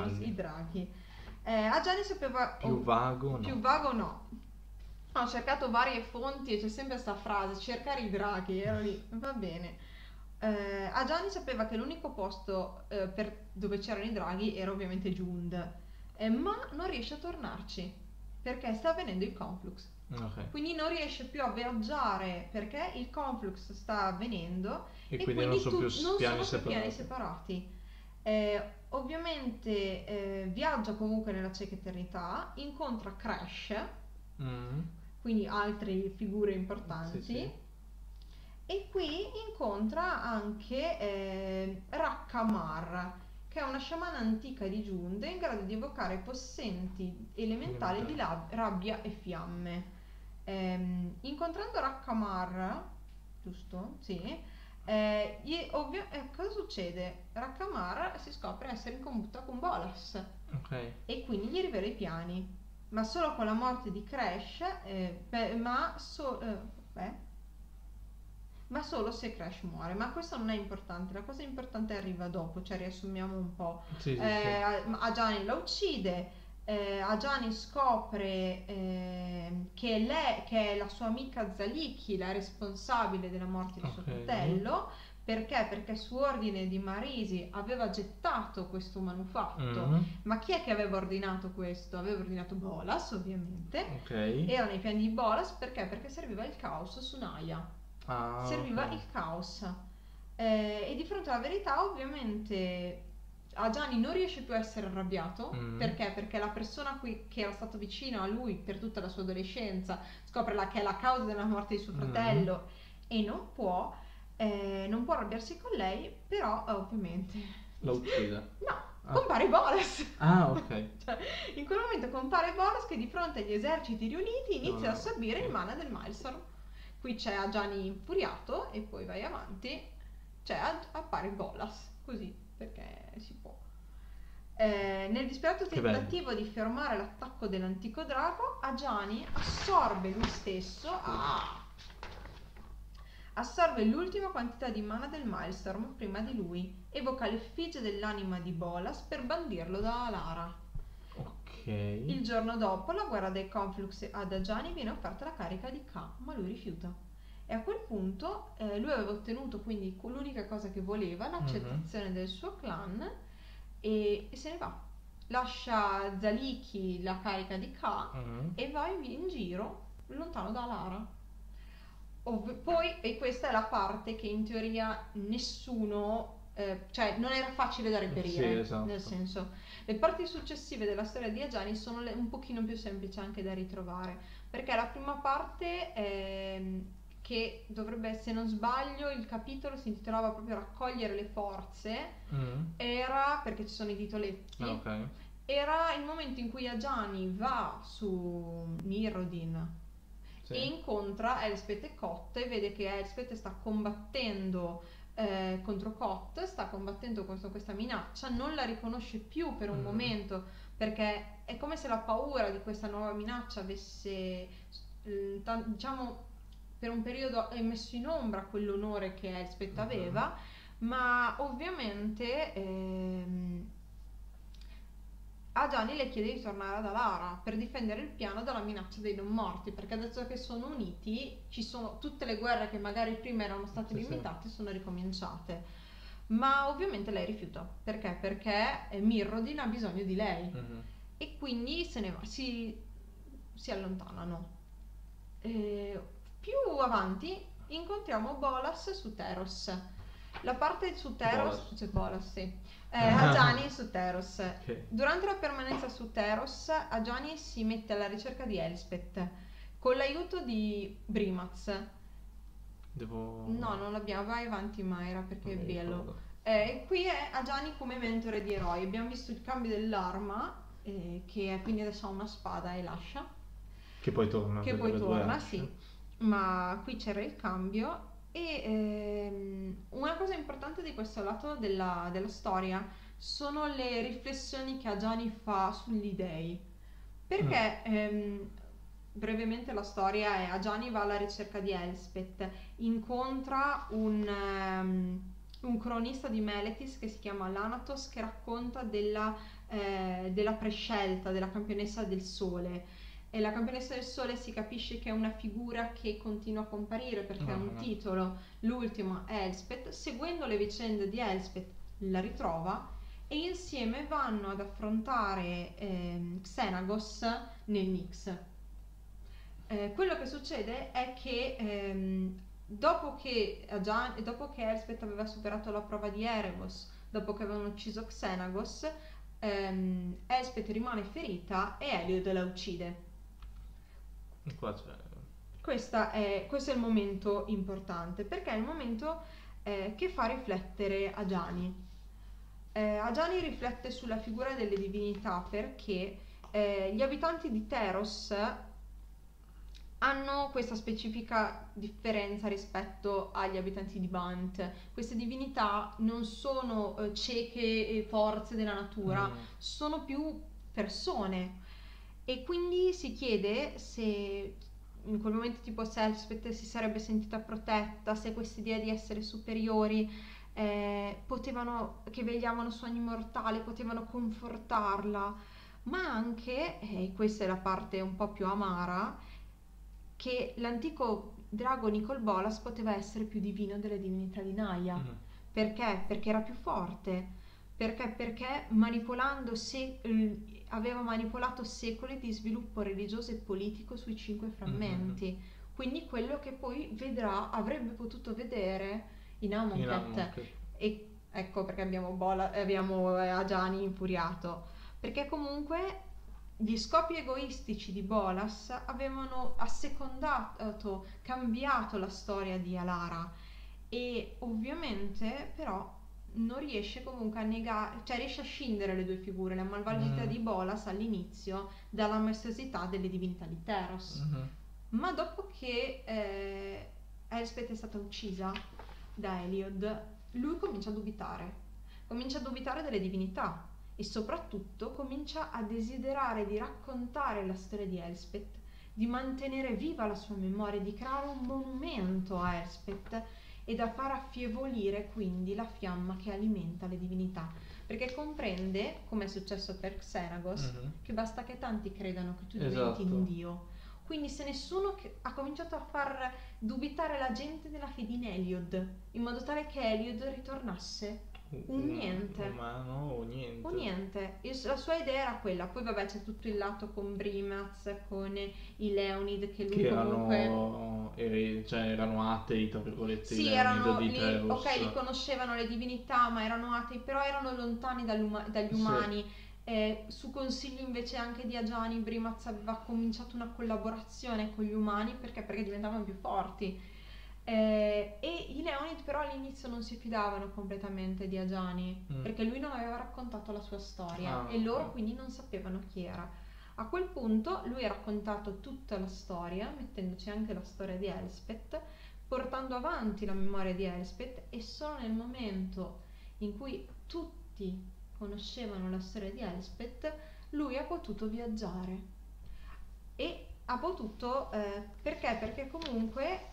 B: Ajani sapeva...
A: Più vago
B: no. Ho cercato varie fonti e c'è sempre questa frase, cercare i draghi, ero lì, va bene. Ajani sapeva che l'unico posto dove c'erano i draghi era ovviamente Jund, ma non riesce a tornarci perché sta avvenendo il conflux.
A: Ok.
B: Quindi non riesce più a viaggiare perché il conflux sta avvenendo
A: E
B: e
A: quindi non
B: quindi
A: sono più
B: non
A: piani
B: sono più piani
A: separati.
B: separati. Ovviamente viaggia comunque nella cieca eternità, incontra Crash,
A: Mm.
B: quindi altre figure
A: Sì,
B: importanti,
A: sì.
B: e qui incontra anche Rakkamar, che è una sciamana antica di Jund in grado di evocare possenti elementali di rabbia e fiamme. Incontrando Rakkamar, giusto? Sì. Cosa succede? Rakkamar si scopre essere in combutta con Bolas
A: Ok.
B: e quindi gli rivela i piani, ma solo con la morte di Crash, beh, ma solo se Crash muore. Ma questo non è importante, la cosa importante arriva dopo, cioè riassumiamo un po'.
A: Sì, sì, sì.
B: Ajani la uccide, Ajani scopre che è la sua amica Zaliki la responsabile della morte di suo
A: Ok.
B: fratello. Perché? Perché su ordine di Marisi aveva gettato questo manufatto.
A: Mm.
B: Ma chi è che aveva ordinato questo? Aveva ordinato Bolas, ovviamente.
A: Ok.
B: Era nei piani di Bolas perché? Perché serviva il caos su Naya.
A: Ah,
B: Serviva
A: ok.
B: il caos. E di fronte alla verità, ovviamente, Ajani non riesce più a essere arrabbiato.
A: Mm.
B: Perché? Perché la persona che era stata vicina a lui per tutta la sua adolescenza scopre che è la causa della morte di suo fratello e non può arrabbiarsi con lei, però ovviamente
A: La uccide.
B: no,
A: Ah.
B: compare Bolas.
A: Ah, ok.
B: Cioè, in quel momento compare Bolas che di fronte agli eserciti riuniti inizia
A: No,
B: a assorbire
A: ok.
B: il mana del Milestorm. Qui c'è Ajani infuriato e poi vai avanti, cioè appare Bolas, così, perché si può. Nel disperato
A: Che bello.
B: tentativo di fermare l'attacco dell'antico drago, Ajani assorbe lui stesso. Assorbe l'ultima quantità di mana del Milestorm prima di lui, evoca l'effigie dell'anima di Bolas per bandirlo da Alara.
A: Ok.
B: Il giorno dopo la guerra dei Conflux ad Ajani viene offerta la carica di K, ma lui rifiuta. E a quel punto lui aveva ottenuto quindi l'unica cosa che voleva, l'accettazione del suo clan, e se ne va. Lascia Zaliki la carica di K e va in giro lontano da Alara. Poi, e questa è la parte che in teoria nessuno, cioè non era facile da reperire,
A: Sì, esatto.
B: nel senso, le parti successive della storia di Ajani sono un pochino più semplici anche da ritrovare, perché la prima parte, che dovrebbe, se non sbaglio, il capitolo si intitolava proprio Raccogliere le forze, era, perché ci sono i titoletti,
A: Ok.
B: era il momento in cui Ajani va su Mirrodin
A: Sì.
B: e incontra Elspeth e Cott e vede che Elspeth sta combattendo contro Cott, sta combattendo contro questa minaccia, non la riconosce più per un momento perché è come se la paura di questa nuova minaccia avesse, diciamo, per un periodo messo in ombra quell'onore che Elspeth aveva, ma ovviamente Ajani le chiede di tornare ad Alara per difendere il piano dalla minaccia dei non morti, perché adesso che sono uniti, ci sono tutte le guerre che magari prima erano state limitate, sono ricominciate. Ma ovviamente lei rifiuta. Perché? Perché Mirrodin ha bisogno di lei. E quindi se ne va, si allontanano. Più avanti incontriamo Bolas su Teros. La parte su Teros, cioè Bolas, sì. Ajani su Teros.
A: Okay.
B: Durante la permanenza su Teros, Ajani si mette alla ricerca di Elspeth con l'aiuto di Brimaz. No, non l'abbiamo, vai avanti Mayra perché è bello. Qui è Ajani come mentore di eroi. Abbiamo visto il cambio dell'arma, che quindi adesso ha una spada e lascia.
A: Che poi torna.
B: Che poi torna, sì. Ma qui c'era il cambio. E una cosa importante di questo lato della storia sono le riflessioni che Ajani fa sugli dei, perché brevemente la storia è: Ajani va alla ricerca di Elspeth, incontra un cronista di Meletis che si chiama Lanatos, che racconta della prescelta della campionessa del sole. E la campionessa del sole si capisce che è una figura che continua a comparire perché ha un titolo, l'ultimo è Elspeth. Seguendo le vicende di Elspeth la ritrova e insieme vanno ad affrontare Xenagos nel Nix. Quello che succede è che dopo che Elspeth aveva superato la prova di Erebos, dopo che avevano ucciso Xenagos, Elspeth rimane ferita e Eliod la uccide. Questo è il momento importante, perché è il momento che fa riflettere Ajani. Ajani riflette sulla figura delle divinità perché gli abitanti di Theros hanno questa specifica differenza rispetto agli abitanti di Bant. Queste divinità non sono cieche forze della natura, sono più persone. E quindi si chiede se in quel momento tipo se Elspeth si sarebbe sentita protetta, se questa idea di essere superiori che vegliavano su ogni mortale, potevano confortarla, ma anche, e questa è la parte un po' più amara, che l'antico drago Nicol Bolas poteva essere più divino delle divinità di Naya. Perché? Perché era più forte. Perché aveva manipolato secoli di sviluppo religioso e politico sui 5 frammenti. Quindi quello che poi avrebbe potuto vedere in Amonkhet. E ecco perché abbiamo Ajani infuriato. Perché comunque gli scopi egoistici di Bolas avevano assecondato, cambiato la storia di Alara, e ovviamente però non riesce comunque a negare, cioè riesce a scindere le due figure, la malvagità di Bolas all'inizio dalla maestosità delle divinità di Theros. Ma dopo che Elspeth è stata uccisa da Eliod, lui comincia a dubitare delle divinità e soprattutto comincia a desiderare di raccontare la storia di Elspeth, di mantenere viva la sua memoria, di creare un monumento a Elspeth e da far affievolire quindi la fiamma che alimenta le divinità, perché comprende, come è successo per Xenagos, che basta che tanti credano che tu diventi un dio. Quindi se nessuno ha cominciato a far dubitare la gente della fede in Eliod, in modo tale che Eliod ritornasse un niente.
A: Umano o niente.
B: O niente. La sua idea era quella. Poi vabbè c'è tutto il lato con Brimaz, con i Leonid che lui
A: erano atei, tra virgolette.
B: Sì, li conoscevano le divinità, ma erano atei, però erano lontani dagli umani. Su consiglio invece anche di Ajani, Brimaz aveva cominciato una collaborazione con gli umani perché diventavano più forti. E i Leonid però all'inizio non si fidavano completamente di Ajani perché lui non aveva raccontato la sua storia e loro quindi non sapevano chi era. A quel punto lui ha raccontato tutta la storia, mettendoci anche la storia di Elspeth, portando avanti la memoria di Elspeth, e solo nel momento in cui tutti conoscevano la storia di Elspeth lui ha potuto viaggiare e ha potuto perché comunque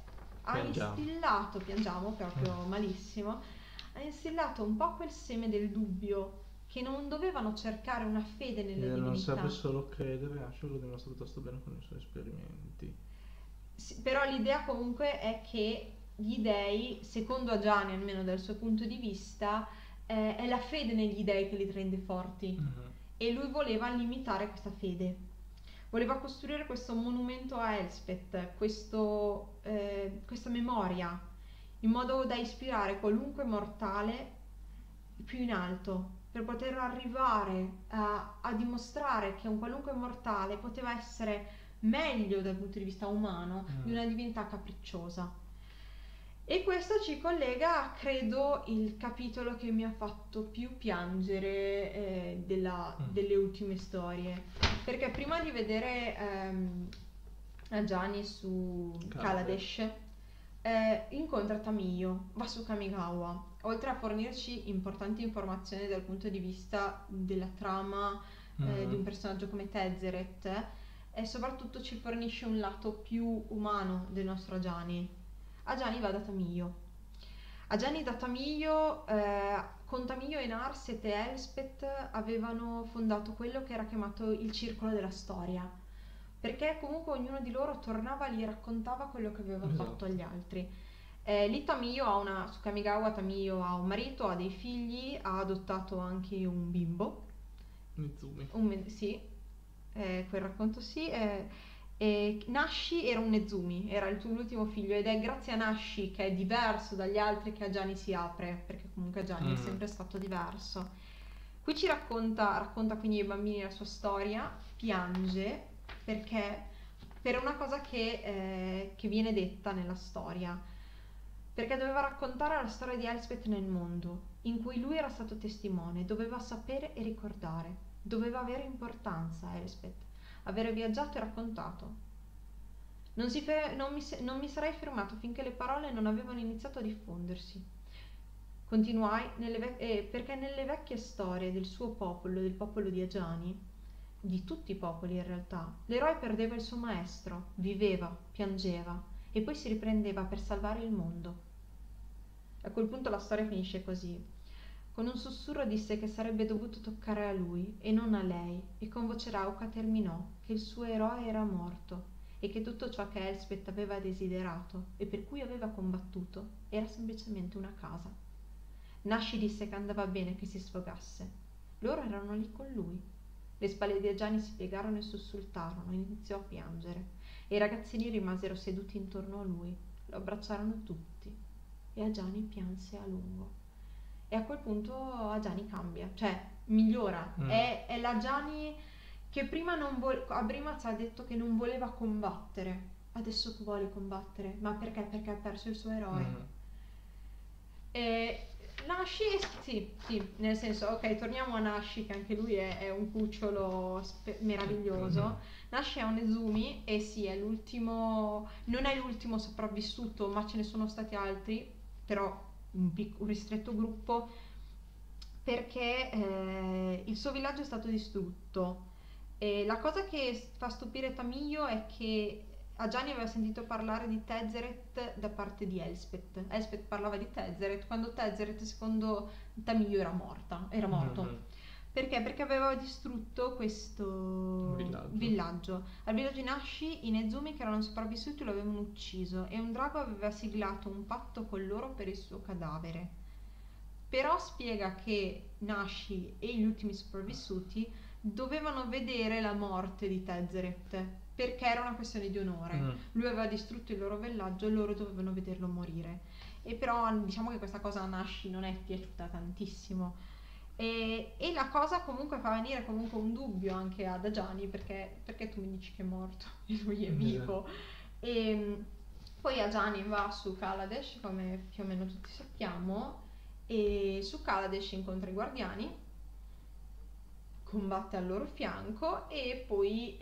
B: piangiamo proprio malissimo, ha instillato un po' quel seme del dubbio che non dovevano cercare una fede nelle divinità.
A: Non serve solo credere, Ashur lo dimostra piuttosto bene con i suoi esperimenti.
B: Sì, però l'idea comunque è che gli dei, secondo Ajani almeno dal suo punto di vista, è la fede negli dei che li rende forti, e lui voleva limitare questa fede. Voleva costruire questo monumento a Elspeth, questa memoria, in modo da ispirare qualunque mortale più in alto, per poter arrivare a dimostrare che un qualunque mortale poteva essere meglio dal punto di vista umano di una divinità capricciosa. E questo ci collega a, credo, il capitolo che mi ha fatto più piangere delle ultime storie, perché prima di vedere Ajani su Kaladesh incontra Tamiyo, va su Kamigawa, oltre a fornirci importanti informazioni dal punto di vista della trama di un personaggio come Tezzeret, e soprattutto ci fornisce un lato più umano del nostro Ajani. Ajani va da Tamiyo. Con Tamiyo e Narset e Elspeth avevano fondato quello che era chiamato il Circolo della Storia, perché comunque ognuno di loro tornava e gli raccontava quello che aveva
A: Esatto.
B: fatto agli altri. Lì Tamiyo ha su Kamigawa Tamiyo ha un marito, ha dei figli, ha adottato anche un bimbo.
A: Nezumi.
B: Sì, quel racconto sì. E Nashi era un Nezumi, era l'ultimo figlio ed è grazie a Nashi che è diverso dagli altri che Ajani si apre, perché comunque Ajani è sempre stato diverso. Qui ci racconta quindi ai bambini la sua storia, piange perché per una cosa che viene detta nella storia, perché doveva raccontare la storia di Elspeth nel mondo, in cui lui era stato testimone, doveva sapere e ricordare, doveva avere importanza Elspeth, avere viaggiato e raccontato. Non mi sarei fermato finché le parole non avevano iniziato a diffondersi. Continuai perché nelle vecchie storie del suo popolo, del popolo di Ajani, di tutti i popoli in realtà, l'eroe perdeva il suo maestro, viveva, piangeva e poi si riprendeva per salvare il mondo. A quel punto la storia finisce così. Con un sussurro disse che sarebbe dovuto toccare a lui e non a lei, e con voce rauca terminò che il suo eroe era morto e che tutto ciò che Elspeth aveva desiderato e per cui aveva combattuto era semplicemente una casa. Nashi disse che andava bene che si sfogasse. Loro erano lì con lui. Le spalle di Ajani si piegarono e sussultarono e iniziò a piangere e i ragazzini rimasero seduti intorno a lui. Lo abbracciarono tutti e Ajani pianse a lungo. E a quel punto Ajani cambia, cioè migliora. È l'Ajani che prima prima ci ha detto che non voleva combattere, adesso vuole combattere, ma perché? Perché ha perso il suo eroe. E Nashi, sì, nel senso, ok, torniamo a Nashi, che anche lui è un cucciolo meraviglioso. Nashi è un Nezumi e sì, è l'ultimo, non è l'ultimo sopravvissuto, ma ce ne sono stati altri, però un ristretto gruppo, perché il suo villaggio è stato distrutto. E la cosa che fa stupire Tamiyo è che Ajani aveva sentito parlare di Tezzeret da parte di Elspeth. Elspeth parlava di Tezzeret quando Tezzeret, secondo Tamiyo, era morto. Perché? Perché aveva distrutto questo villaggio. Al villaggio di Nashi i Nezumi che erano sopravvissuti lo avevano ucciso e un drago aveva siglato un patto con loro per il suo cadavere. Però spiega che Nashi e gli ultimi sopravvissuti dovevano vedere la morte di Tezzeret perché era una questione di onore. Lui aveva distrutto il loro villaggio e loro dovevano vederlo morire. E però diciamo che questa cosa a Nashi non è piaciuta tantissimo. E la cosa comunque fa venire comunque un dubbio anche ad Ajani, perché tu mi dici che è morto e lui è vivo. E poi Ajani va su Kaladesh, come più o meno tutti sappiamo, e su Kaladesh incontra i guardiani, combatte al loro fianco e poi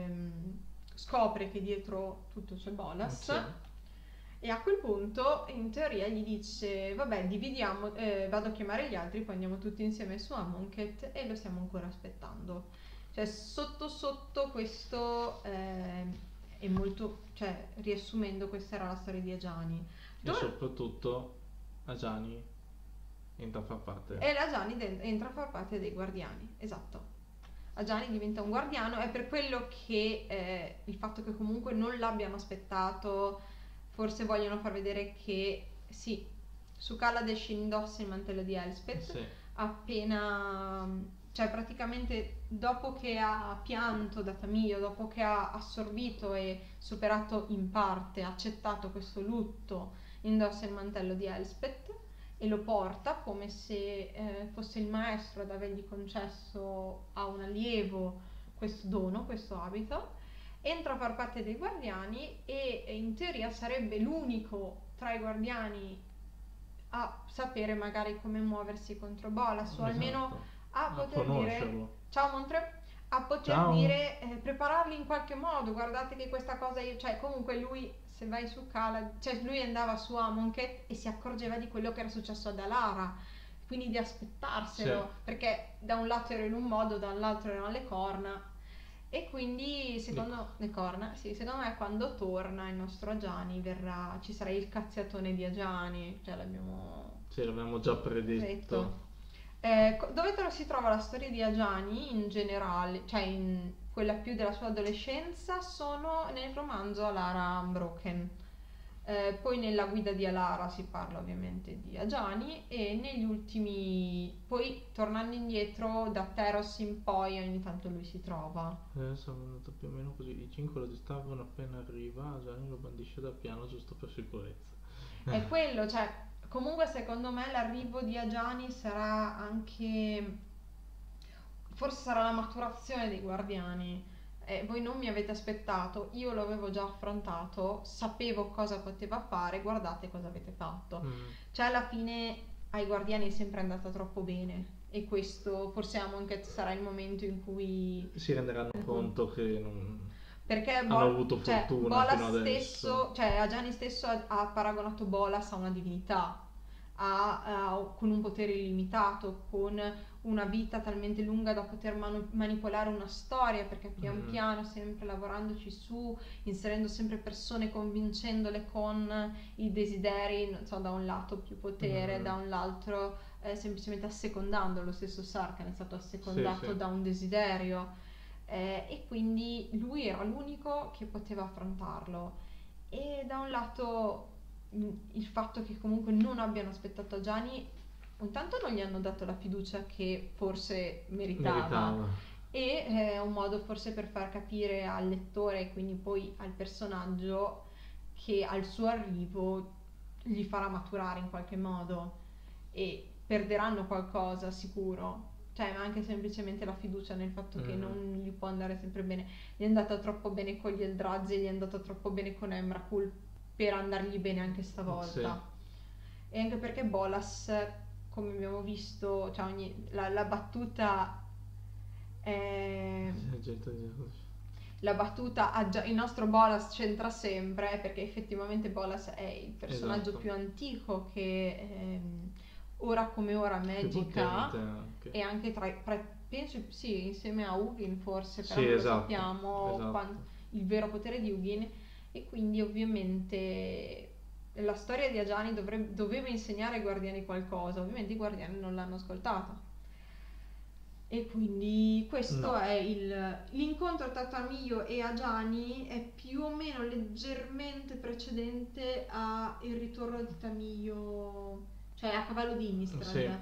B: scopre che dietro tutto c'è Bolas. E a quel punto in teoria gli dice vabbè, dividiamo, vado a chiamare gli altri, poi andiamo tutti insieme su Amonkhet, e lo stiamo ancora aspettando. Cioè sotto questo è molto, cioè riassumendo, questa era la storia di Ajani.
A: E soprattutto Ajani entra a far parte.
B: E Ajani entra a far parte dei guardiani, esatto. Ajani diventa un guardiano, è per quello che il fatto che comunque non l'abbiano aspettato, forse vogliono far vedere che sì, su Kaladesh indossa il mantello di Elspeth, sì. Appena, cioè praticamente dopo che ha pianto da Tamiyo, dopo che ha assorbito e superato in parte, accettato questo lutto, indossa il mantello di Elspeth e lo porta come se fosse il maestro ad avergli concesso a un allievo questo dono, questo abito. Entra a far parte dei guardiani e in teoria sarebbe l'unico tra i guardiani a sapere magari come muoversi contro Bolas, o almeno a poter dire ciao Montre, a poter dire prepararli in qualche modo. Guardate che questa cosa cioè comunque lui, se vai su cioè lui andava su Amonkhet e si accorgeva di quello che era successo ad Alara, quindi di aspettarselo, sì. Perché da un lato era in un modo, dall'altro erano le corna. E quindi secondo me quando torna il nostro Ajani ci sarà il cazziatone di Ajani, cioè
A: l'abbiamo già predetto.
B: Dove si trova la storia di Ajani in generale, cioè quella più della sua adolescenza, sono nel romanzo Alara Unbroken. Poi nella guida di Alara si parla ovviamente di Ajani, e negli ultimi, poi tornando indietro da Teros in poi ogni tanto lui si trova.
A: Sono andato più o meno così. I 5 lo disturbano appena arriva, Gianni lo bandisce dal piano giusto per sicurezza.
B: È quello, cioè, comunque secondo me l'arrivo di Ajani sarà anche, forse sarà la maturazione dei Guardiani. Voi non mi avete aspettato, io lo avevo già affrontato, sapevo cosa poteva fare, guardate cosa avete fatto. Cioè alla fine ai Guardiani è sempre andata troppo bene, e questo forse anche sarà il momento in cui
A: Si renderanno conto che non
B: perché
A: hanno avuto fortuna
B: Bolas
A: fino adesso.
B: stesso, cioè Ajani stesso ha paragonato Bolas a una divinità, con un potere illimitato, con una vita talmente lunga da poter manipolare una storia, perché pian piano, sempre lavorandoci su, inserendo sempre persone, convincendole con i desideri, non so, da un lato più potere, da un l'altro semplicemente assecondando. Lo stesso Sarkhan è stato assecondato da un desiderio, e quindi lui era l'unico che poteva affrontarlo. E da un lato il fatto che comunque non abbiano aspettato Ajani, intanto non gli hanno dato la fiducia che forse meritava. E è un modo forse per far capire al lettore, e quindi poi al personaggio, che al suo arrivo gli farà maturare in qualche modo, e perderanno qualcosa sicuro, cioè anche semplicemente la fiducia nel fatto che non gli può andare sempre bene. Gli è andata troppo bene con gli Eldrazi, gli è andata troppo bene con Emrakul per andargli bene anche stavolta. E anche perché Bolas, come abbiamo visto, cioè la battuta il nostro Bolas c'entra sempre, perché effettivamente Bolas è il personaggio più antico che ora come ora Magica, e anche penso sì, insieme a Hugin forse, però non lo sappiamo il vero potere di Hugin. E quindi ovviamente la storia di Ajani doveva insegnare ai Guardiani qualcosa. Ovviamente i Guardiani non l'hanno ascoltata, e quindi questo è l'incontro tra Tamiyo e Ajani. È più o meno leggermente precedente a il ritorno di Tamiyo, cioè a cavallo di Innistrad.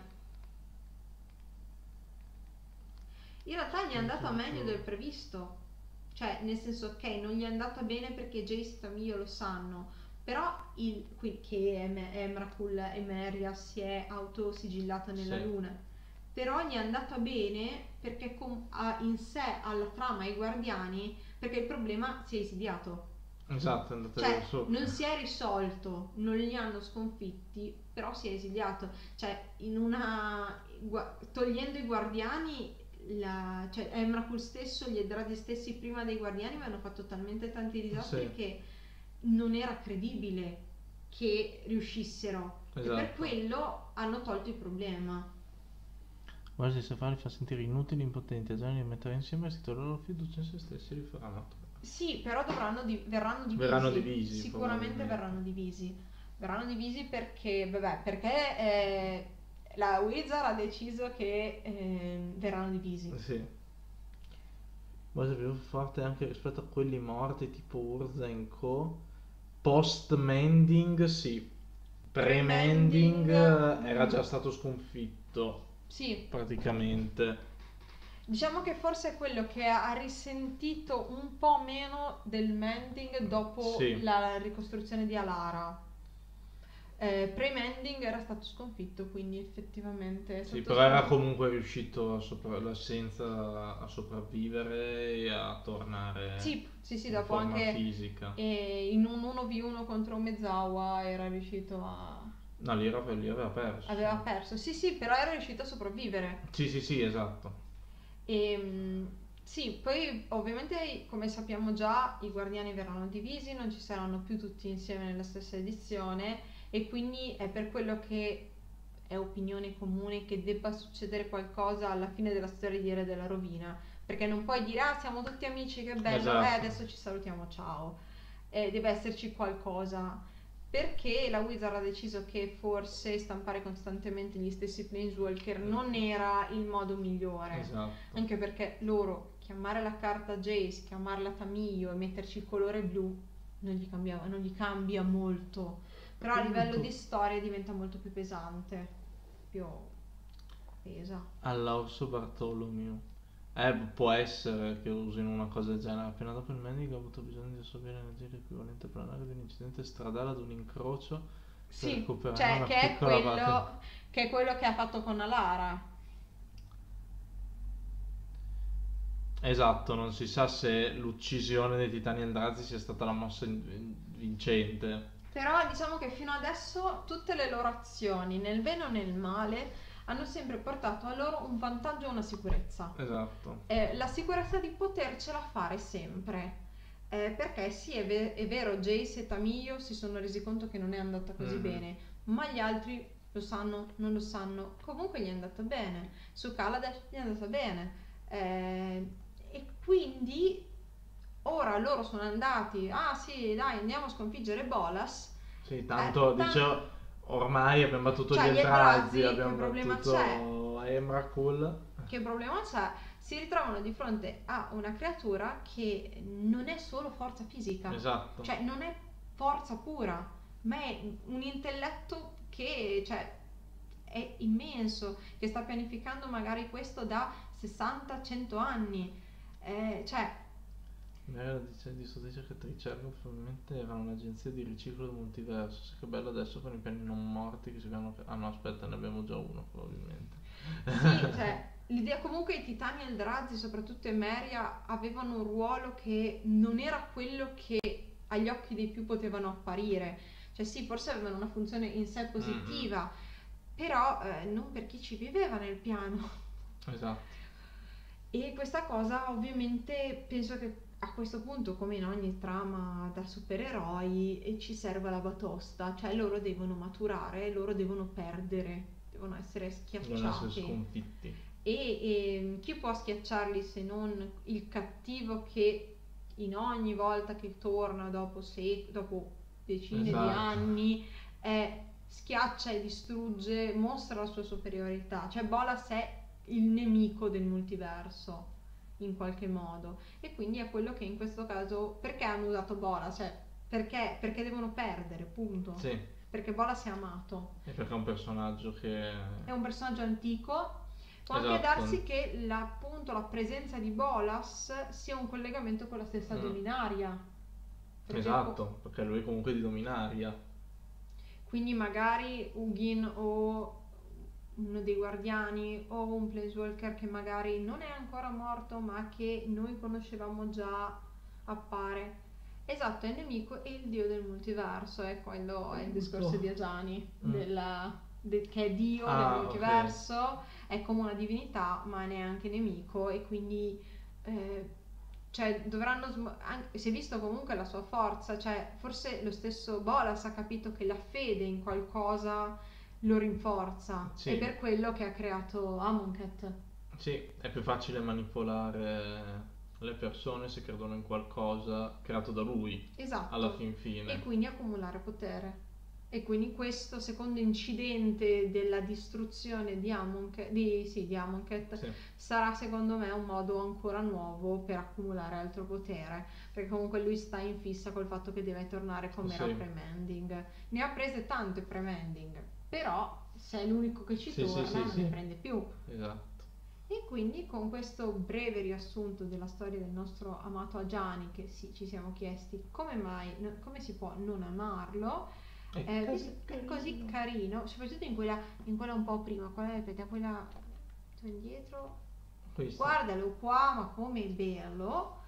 B: In realtà gli è andata meglio del previsto, cioè nel senso, ok, non gli è andata bene perché Jace e Tamiyo lo sanno, però che Emrakul e Meria si è autosigillata nella luna, però gli è andata bene perché in sé alla trama ai Guardiani, perché il problema si è esiliato.
A: Esatto, è andato
B: cioè non si è risolto, non li hanno sconfitti, però si è esiliato. Cioè togliendo i Guardiani, cioè Emrakul stesso, gli Eldrazi stessi prima dei Guardiani avevano fatto talmente tanti disastri che non era credibile che riuscissero, e per quello hanno tolto il problema.
A: Guarda, se farli fa sentire inutili, impotenti, a Gianni li mettere insieme e si tolgono la loro fiducia in se stessi e li faranno.
B: Sì, però verranno divisi. Sicuramente verranno divisi. Verranno divisi perché la Wizard ha deciso che verranno divisi.
A: Sì. Ma è più forte anche rispetto a quelli morti tipo Urza e Co. Post-mending, sì. Pre-mending era già stato sconfitto.
B: Sì.
A: Praticamente.
B: Diciamo che forse è quello che ha risentito un po' meno del mending dopo la ricostruzione di Alara. Pre-mending era stato sconfitto, quindi effettivamente
A: però era comunque riuscito senza a sopravvivere e a tornare
B: dopo
A: forma
B: anche
A: fisica.
B: E in un 1v1 contro Mezawa era riuscito a...
A: No, lì aveva perso.
B: Aveva perso, sì, però era riuscito a sopravvivere.
A: Sì, esatto.
B: Sì, poi ovviamente come sappiamo già i Guardiani verranno divisi, non ci saranno più tutti insieme nella stessa edizione, e quindi è per quello che è opinione comune che debba succedere qualcosa alla fine della storia di Era della Rovina, perché non puoi dire siamo tutti amici, che bello, adesso ci salutiamo, ciao. Deve esserci qualcosa, perché la Wizard ha deciso che forse stampare costantemente gli stessi Planeswalker non era il modo migliore, anche perché loro chiamare la carta Jace, chiamarla Tamiyo e metterci il colore blu non gli cambia molto, però a livello
A: Appunto.
B: di storia diventa molto più pesante, più pesa.
A: Alla Orso Bartolomeo. Può essere che usino una cosa del genere. Appena dopo il medico ha avuto bisogno di assorbire energia equivalente planare di un incidente stradale ad un incrocio per
B: Sì,
A: recuperare
B: cioè
A: una piccola parte.
B: che è quello che ha fatto con Alara.
A: Esatto, non si sa se l'uccisione dei Titani Eldrazi sia stata la mossa vincente.
B: Però diciamo che fino adesso tutte le loro azioni, nel bene o nel male, hanno sempre portato a loro un vantaggio e una sicurezza.
A: Esatto.
B: La sicurezza di potercela fare sempre. Perché sì, è vero, Jace e Tamiyo si sono resi conto che non è andata così bene, ma gli altri lo sanno, non lo sanno, comunque gli è andata bene. Su Kaladesh gli è andata bene. E quindi ora loro sono andati, ah sì, dai, andiamo a sconfiggere Bolas.
A: Sì, tanto dicevo, ormai abbiamo battuto
B: Cioè,
A: gli
B: gli
A: Eldrazi,
B: Eldrazi, che
A: abbiamo
B: problema c'è?
A: battuto Emrakul.
B: Che problema c'è? Si ritrovano di fronte a una creatura che non è solo forza fisica,
A: Esatto.
B: cioè non è forza pura, ma è un intelletto che, cioè, è immenso, che sta pianificando magari questo da 60-100 anni. Cioè,
A: Mera dice di dice che Tricerno probabilmente era un'agenzia di riciclo del multiverso. Sì, che bello adesso con i piani non morti che si chiamano. Ah no, aspetta, ne abbiamo già uno probabilmente.
B: sì, cioè, l'idea comunque i Titani Eldrazi, soprattutto Emeria, avevano un ruolo che non era quello che agli occhi dei più potevano apparire. Cioè sì, forse avevano una funzione in sé positiva, però non per chi ci viveva nel piano.
A: Esatto.
B: E questa cosa ovviamente penso che a questo punto, come in ogni trama da supereroi, ci serva la batosta, cioè loro devono maturare, loro devono perdere, devono essere
A: Devono essere
B: schiacciati.
A: sconfitti.
B: E chi può schiacciarli se non il cattivo che in ogni volta che torna dopo decine di
A: Esatto.
B: anni schiaccia e distrugge, mostra la sua superiorità. Cioè Bolas è il nemico del multiverso in qualche modo, e quindi è quello che in questo caso, perché hanno usato Bolas? Cioè, perché devono perdere, punto.
A: Sì,
B: Perché Bolas è amato,
A: e perché è un personaggio che.
B: è un personaggio antico. Può anche
A: Esatto.
B: darsi che appunto la presenza di Bolas sia un collegamento con la stessa Dominaria. Perché
A: Esatto, perché lui comunque è di Dominaria.
B: quindi magari Ugin o uno dei guardiani o un Planeswalker che magari non è ancora morto ma che noi conoscevamo già appare. Esatto, è il nemico e il dio del multiverso, è quello è il discorso di Ajani, che è dio del multiverso, è come una divinità ma è neanche nemico, e quindi cioè dovranno si è visto comunque la sua forza, cioè forse lo stesso Bolas ha capito che la fede in qualcosa lo rinforza,
A: Sì.
B: è per quello che ha creato Amonkhet.
A: Sì, è più facile manipolare le persone se credono in qualcosa creato da lui.
B: Esatto.
A: Alla fin fine.
B: E quindi accumulare potere. E quindi questo secondo incidente della distruzione di Amonkhet, di Amonkhet,
A: Sì.
B: sarà secondo me un modo ancora nuovo per accumulare altro potere, perché comunque lui sta in fissa col fatto che deve tornare come era pre-mending. Ne ha prese tante pre-mending, però se è l'unico che ci torna non ne prende più.
A: Esatto.
B: E quindi con questo breve riassunto della storia del nostro amato Ajani, che sì, ci siamo chiesti come mai, come si può non amarlo, è così carino, soprattutto in quella un po' prima, qual è, aspetta, quella indietro, guardalo qua, ma come è bello.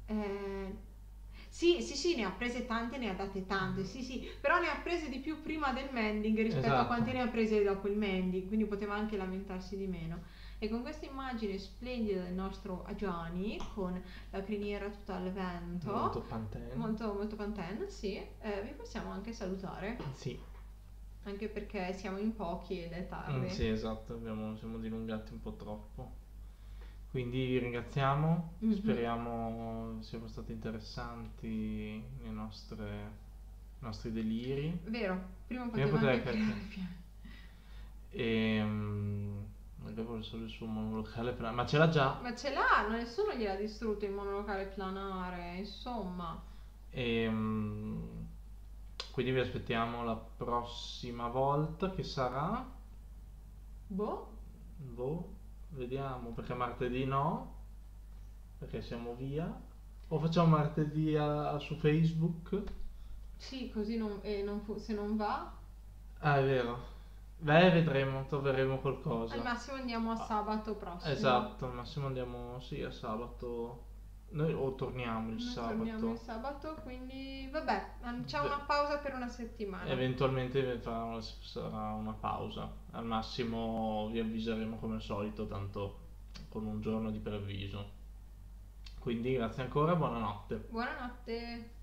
B: Sì, ne ha prese tante, ne ha date tante, sì, però ne ha prese di più prima del mending rispetto a quante ne ha prese dopo il mending, quindi poteva anche lamentarsi di meno. E con questa immagine splendida del nostro Ajani, con la criniera tutta al vento, molto Pantene, sì, vi possiamo anche salutare.
A: Sì.
B: Anche perché siamo in pochi ed è tardi.
A: Sì, esatto, siamo dilungati un po' troppo. Quindi vi ringraziamo, speriamo siano stati interessanti i nostri deliri.
B: Vero, prima poteva anche creare piano.
A: E Magari vuole solo il suo monolocale, ma ce l'ha già.
B: Ma ce l'ha, nessuno gli ha distrutto il monolocale planare, insomma.
A: E, quindi vi aspettiamo la prossima volta che sarà.
B: Boh,
A: Boh, vediamo, perché martedì no, perché siamo via. O facciamo martedì su Facebook.
B: sì, così se non va,
A: Ah, è vero. Beh, vedremo, troveremo
B: al
A: qualcosa.
B: massimo andiamo a
A: Ah,
B: sabato prossimo.
A: esatto, al massimo andiamo, sì, a sabato. Noi o torniamo il
B: Noi torniamo il
A: sabato.
B: sabato, quindi vabbè, c'è una
A: Beh,
B: pausa per una settimana.
A: eventualmente sarà una pausa. Al massimo vi avviseremo come al solito, tanto con un giorno di preavviso. Quindi grazie ancora, buonanotte.
B: Buonanotte.